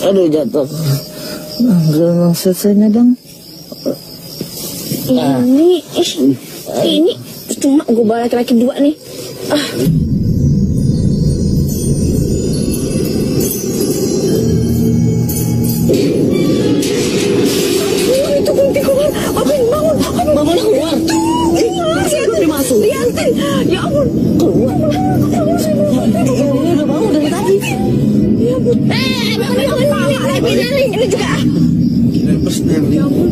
Aduh jatuh. Nah, belum selesainya dong. Ini, ih, ini cuma gue bawa laki-laki dua nih. Ah. Itu kunti keluar. Apin bangun, Apin bangun keluar. Tuh, masuk. Liatin, ya ampun, keluar. Ini udah bangun dari tadi. Ya ampun. Eh, bangun, bangun, bangun. Ini juga. Ya ampun.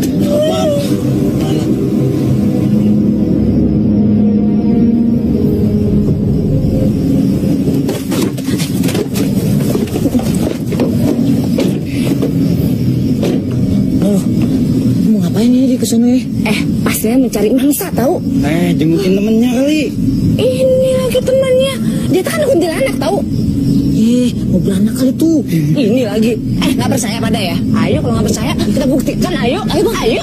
Kesana ya? Eh, pastinya mencari mangsa tahu. Eh, jengukin temennya kali. Ini lagi temannya. Dia kan kuntilanak tahu. Eh, mau beranak kali tuh. Ini lagi. Eh, nggak percaya pada ya? Ayo kalau nggak percaya kita buktikan. Ayo, ayo bang, ayo.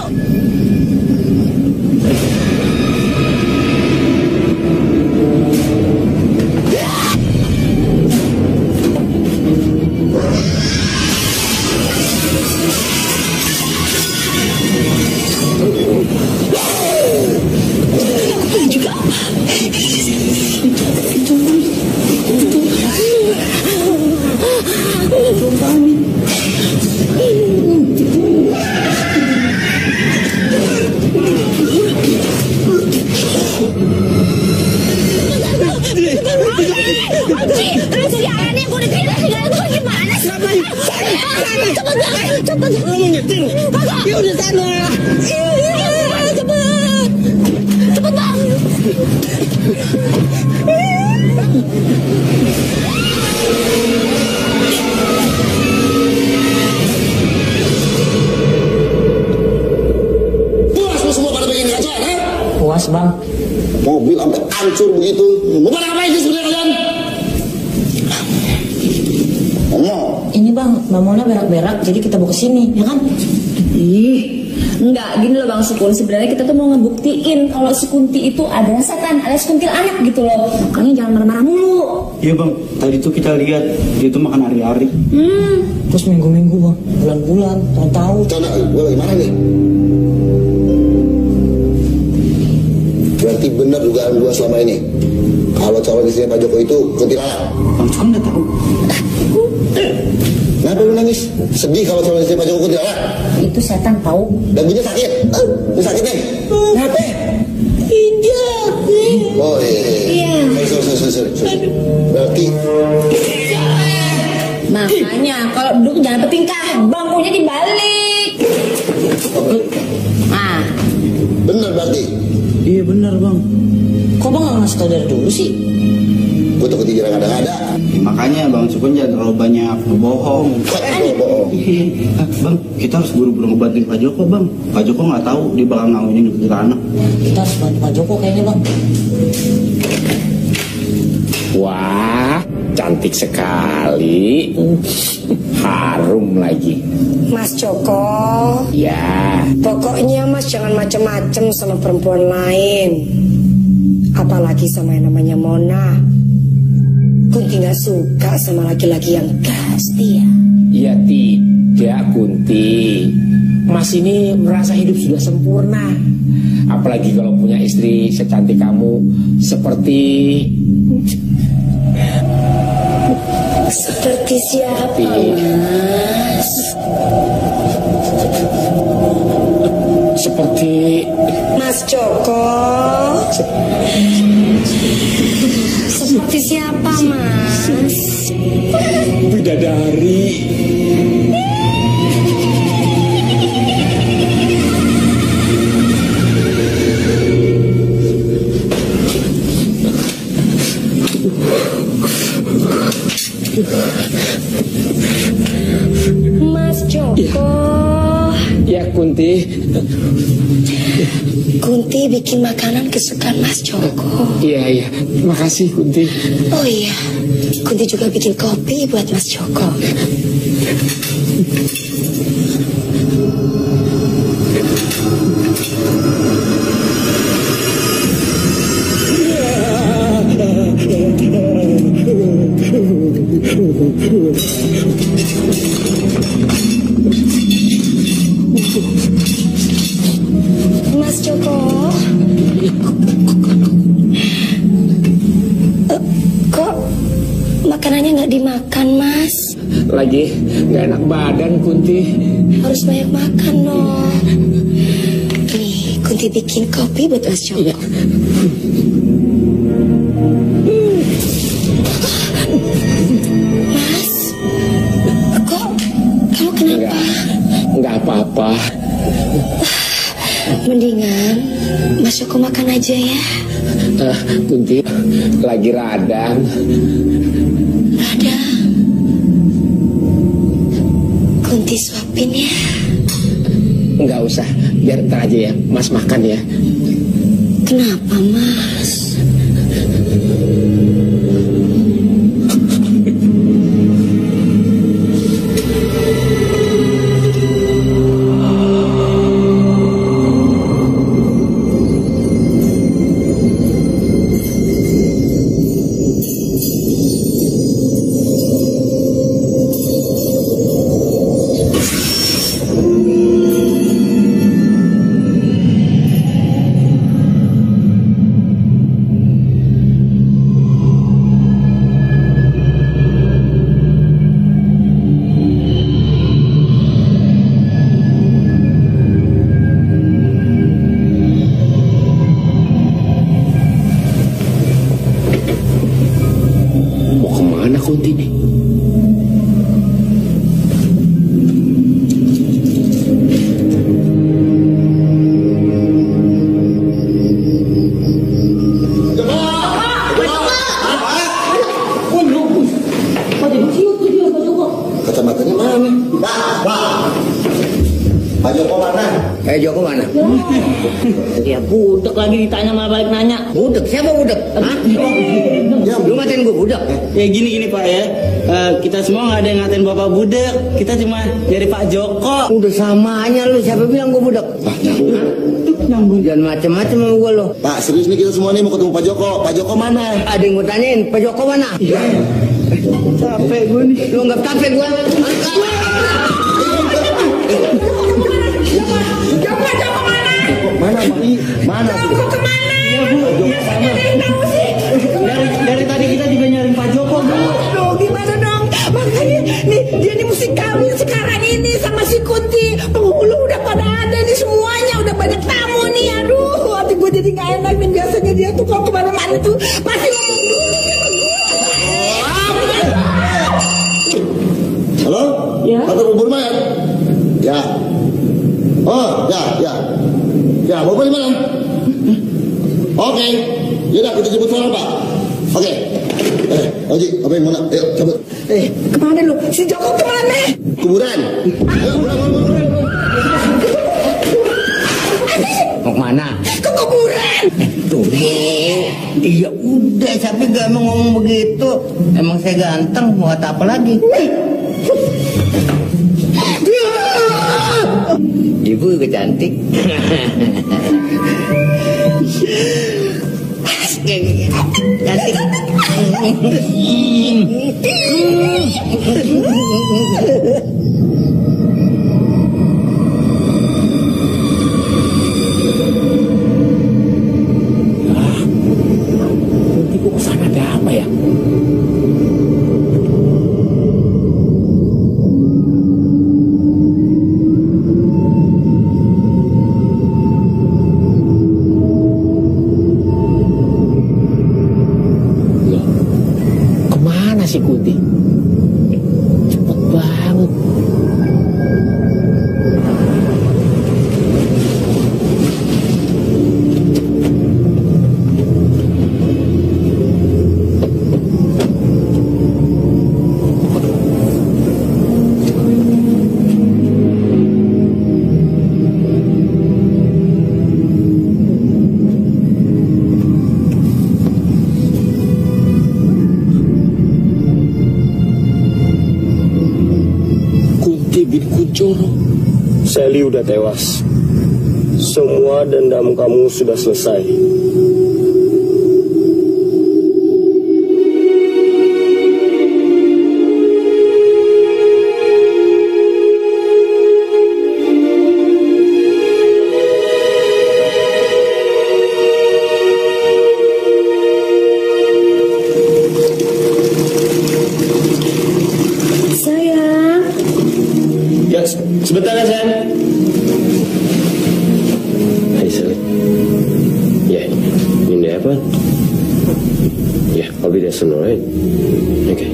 Puas bang. Mobil sampai hancur begitu. Mau pada ngapain sih sebenarnya kalian? Ngomong. Ini bang, Mbak Mona berak-berak, jadi kita bawa ke sini, ya kan? Ih, enggak, gini loh Bang Sukun. Sebenarnya kita tuh mau ngebuktiin kalau si Kunti itu adalah setan alias kuntilanak gitu loh. Makanya jangan marah-marah mulu. Iya bang, tadi tuh kita lihat dia tuh makan hari-hari. Hmm. Terus minggu-minggu bang, bulan-bulan, tahu-tahu. Cona, gue lagi mana nih? Berarti benar dugaan gue selama ini. Kalau calon istrinya Pak Joko itu kuntilanak. Bang Sukun udah tahu. Kenapa lu nangis? Sedih kalau calon istrinya Pak Joko kuntilanak? Itu setan tahu. Dagunya sakit. Ini sakit nih. Kenapa? Injak. Oh iya. Iya. Sorry, sorry, sorry, sorry. Berarti Makanya kalau duduk jangan bertingkah, bangkunya dibalik. Ah, benar berarti. Iya benar bang. Kok bang nggak ngasih tau dari dulu sih? Gue takut dikira ngada-ngada. Ya, makanya bang Sukun jangan terlalu banyak bohong. Eh, bohong. Eh, bang, kita harus buru-buru ngebantuin Pak Joko bang. Pak Joko nggak tahu dia bakal ngawinin kita anak. Kita harus bantu Pak Joko kayaknya bang. Wah, cantik sekali. Harum lagi. Mas Joko, Ya, pokoknya Mas jangan macem-macem sama perempuan lain. Apalagi sama yang namanya Mona. Kunti gak suka sama laki-laki yang gas dia. ya tidak Kunti. Mas ini merasa hidup sudah sempurna. Apalagi kalau punya istri secantik kamu. Seperti Seperti siapa, Mas? Seperti Mas Joko. Seperti siapa, Mas? bidadari. Mas Joko. Ya Kunti. Kunti bikin makanan kesukaan Mas Joko. Iya iya, makasih Kunti. Oh iya, Kunti juga bikin kopi buat Mas Joko. makan, Mas. Lagi gak enak badan, Kunti. Harus banyak makan, no. Nih, Kunti bikin kopi buat Mas Joko. Iya. Mas, kok kamu kenapa? Enggak, enggak apa-apa. Mendingan Mas Joko makan aja ya. Uh, Kunti, lagi radang. Radang. Kunti suapin ya. Enggak usah, biar ntar aja ya, Mas makan ya. Kenapa, Mas? Kunti nih. Kacamatanya mana? Pak, Pak. Pak Joko mana? Eh Joko mana? Ya budek lagi ditanya malah balik nanya. Budek? Siapa budek? Hah? Ya, lu ngatain gue budek? Ya gini gini Pak ya, uh, kita semua nggak ada yang ngatain Bapak budek, kita cuma dari Pak Joko. Udah samanya lu, siapa bilang gue budek? Jangan macem-macem sama gue lo. Pak, serius nih kita semua nih mau ketemu Pak Joko. Pak Joko mana? Ada yang gue tanyain, Pak Joko mana? Iya. Capek gue nih. Lu nggak capek gue? Joko, Joko mana? Mana, Mami? Mana? Joko kemana? Iya Bu, Joko sama. Dari dari tadi kita juga nyariin Pak Joko Bu. Aduh, gimana dong? Makanya nih dia nih mesti kawin sekarang ini sama si Kunti. Penghulu udah pada ada nih semuanya, udah banyak tamu nih. Aduh, hati gue jadi gak enak nih. Biasanya dia tuh kalau kemana-mana tuh pasti ngomong dulu sama gue. Halo? Ya. Kantor bubur mayat? Ya. Oh, ya, ya. Ya, bubur di mana? Oke. Yaudah, kita jemput sekarang, Pak. Oke. Eh, Oji, apa yang mana? Ayo, cabut. Eh, kemana lu? Si Joko kemana? Kuburan. Ayo, kuburan, kuburan, kuburan. Mau kemana? Ke kuburan. Tuh, iya udah, tapi gak mau ngomong begitu. Emang saya ganteng, mau kata apa lagi? Ibu juga cantik. Cantik. Nanti kok kesana ada apa ya? Loh, kemana si Kunti? Cepet banget. Sally udah tewas. Semua dendam kamu sudah selesai. Sebentar ya, sayang. Hai, Sally. Ya, ini dia apa? Ya, I'll be there soon, alright? Okay.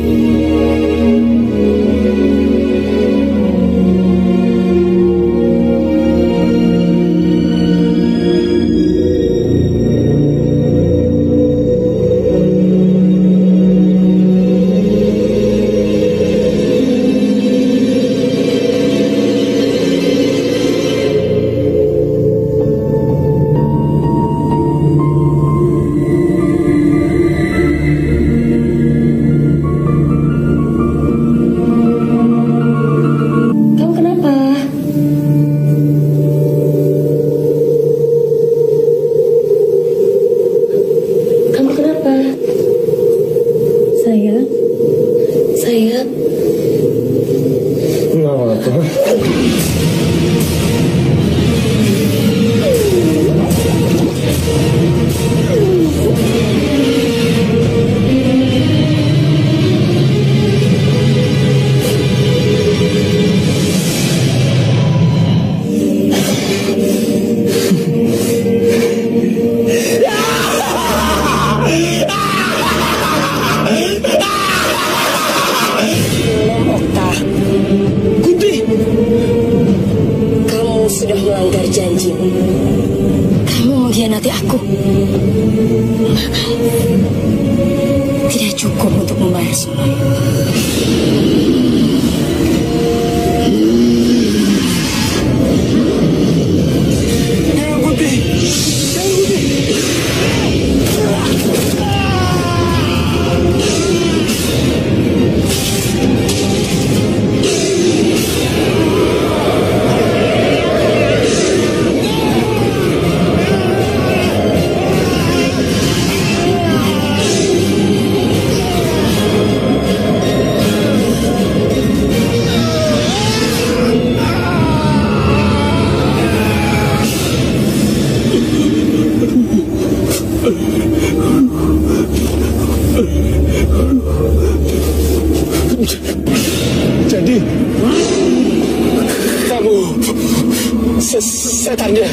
Setannya.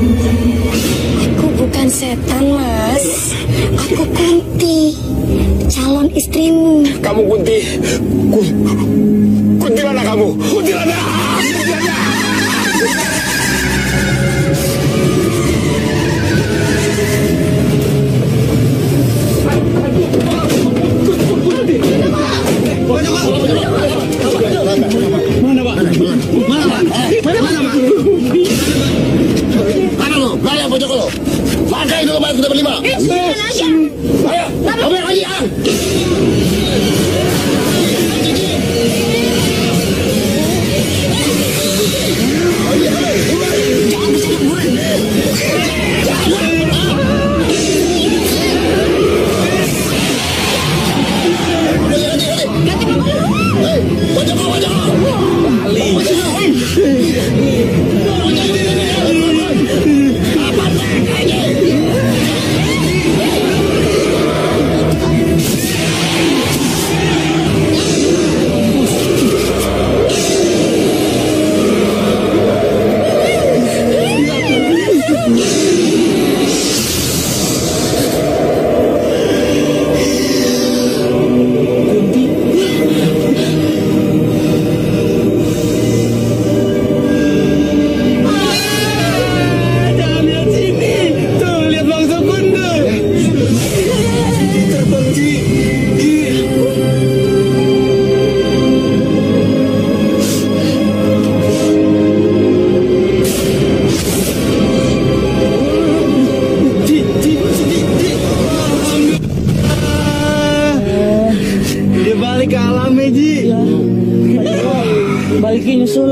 Aku bukan setan, Mas. Aku Kunti, calon istrimu. Kamu Kunti. Kun, kuntilanak kamu. Kuntilanak. Kuntilanak. Mana, Pak? Mana, Pak? Mana, mana, Pak? Mana lo? Mana yang pojok lo? Pakai dulu bayar kita berlima. Eh, aja. Ayo, ambil lagi ya. Balikin nyusul.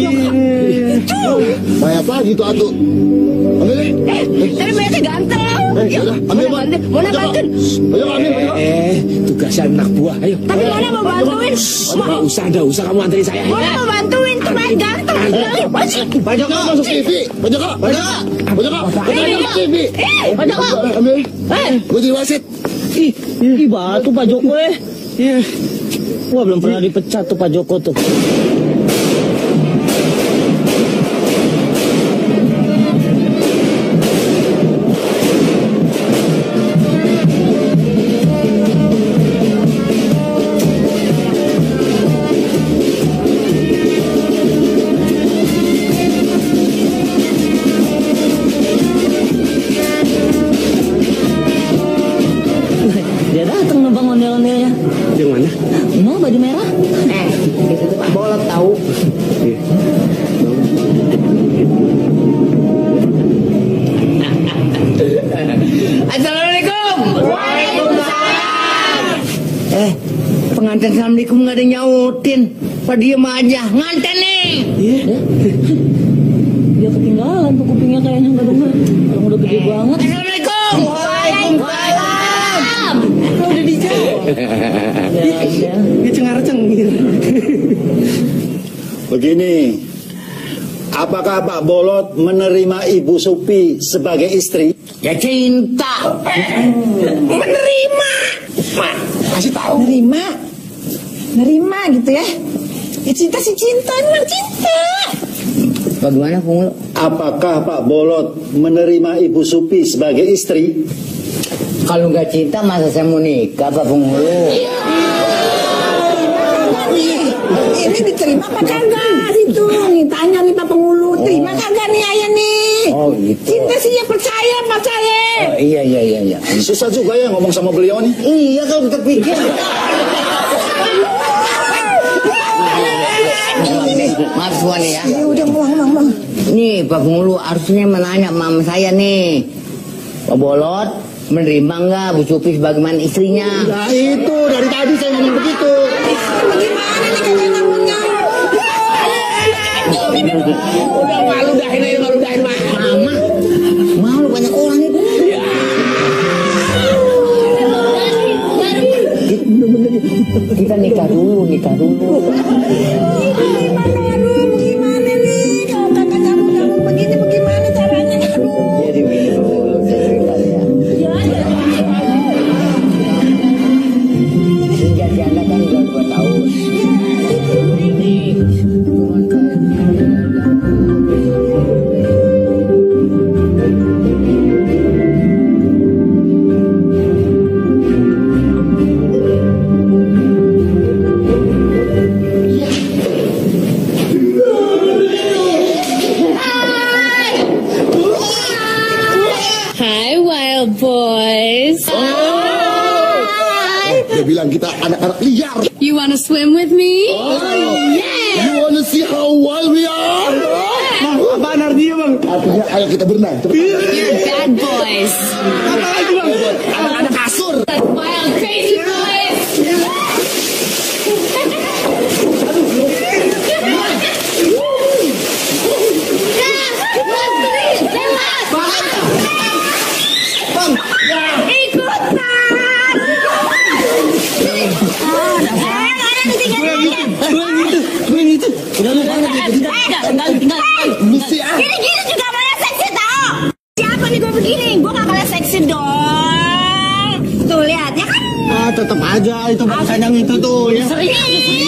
Bayar lagi tuh atu. Ambil deh. Eh, tadi bayarnya ganteng loh. Eh, udah, ambil, Pak. Mana bantuin? Ayo, ambil, ayo. Eh, tugasnya anak buah. Ayo. Tapi mana mau bantuin? Enggak usah, enggak usah kamu antri saya. Mana mau bantuin? Tuh main ganteng. Pak Joko masuk T V. Pak Joko. Pak Joko. Pak Joko. Pak Joko masuk T V. Pak Joko. Ambil. Eh, gue jadi wasit. Ih, ih batu Pak Joko eh. Iya. Wah belum pernah dipecat tuh Pak Joko tuh. merah. Eh, itu tuh Pak Bolot tahu. Assalamualaikum. Waalaikumsalam. Eh, pengantin assalamualaikum nggak ada nyautin. Pak diem aja, nganten nih. Iya. Dia ketinggalan tuh kupingnya kayaknya nggak dengar. Orang udah gede banget. Assalamualaikum. Waalaikumsalam. Kalau udah dijawab. Ya, dia cengar-cengir. Begini, apakah Pak Bolot menerima Ibu Supi sebagai istri? Ya cinta. Menerima. Mak, kasih tahu. Nerima. Nerima gitu ya. Ya cinta sih cinta, memang cinta. Bagaimana Punglu? Apakah Pak Bolot menerima Ibu Supi sebagai istri? Kalau nggak cinta masa saya mau nikah Pak Punglu? Ini diterima apa kagak situ? Nih tanya nih Pak Pengulu, terima kagak nih ayah nih? Oh gitu. Cinta sih ya percaya Pak saya. Oh, iya iya iya iya. Susah juga ya ngomong sama beliau nih. Iya kalau kita pikir. Maaf semua nih ya. Ya udah mulang mulang mulang. Nih Pak Pengulu harusnya menanya mama saya nih. Pak Bolot menerima nggak Bu Supi sebagai istrinya? Nah itu dari tadi saya ngomong begitu. Bagaimana nih kakak ngomongnya? Udah malu dahin aja malu dahin mah. Mama, malu banyak orang itu. Kita nikah dulu, nikah dulu. Bagaimana nih kalau kakak nyambung-nyambung begini bagaimana caranya? Jadi begini dulu ceritanya. Sejak janda kan udah dua tahun. Hi, wild boys. Dia bilang kita anak-anak liar. You wanna swim with me? Oh, yeah. You wanna see how wild we are? Nah, apaan artinya bang? Artinya ayo kita berenang. You're bad boys. Apa lagi bang? Anak-anak kasur. Wild, crazy boys. Gini-gini juga boleh seksi tau. Siapa nih gue begini? Gue gak boleh seksi dong. Tuh lihat ya kan? Ah tetap aja itu bahasa yang itu tuh ya. Serius.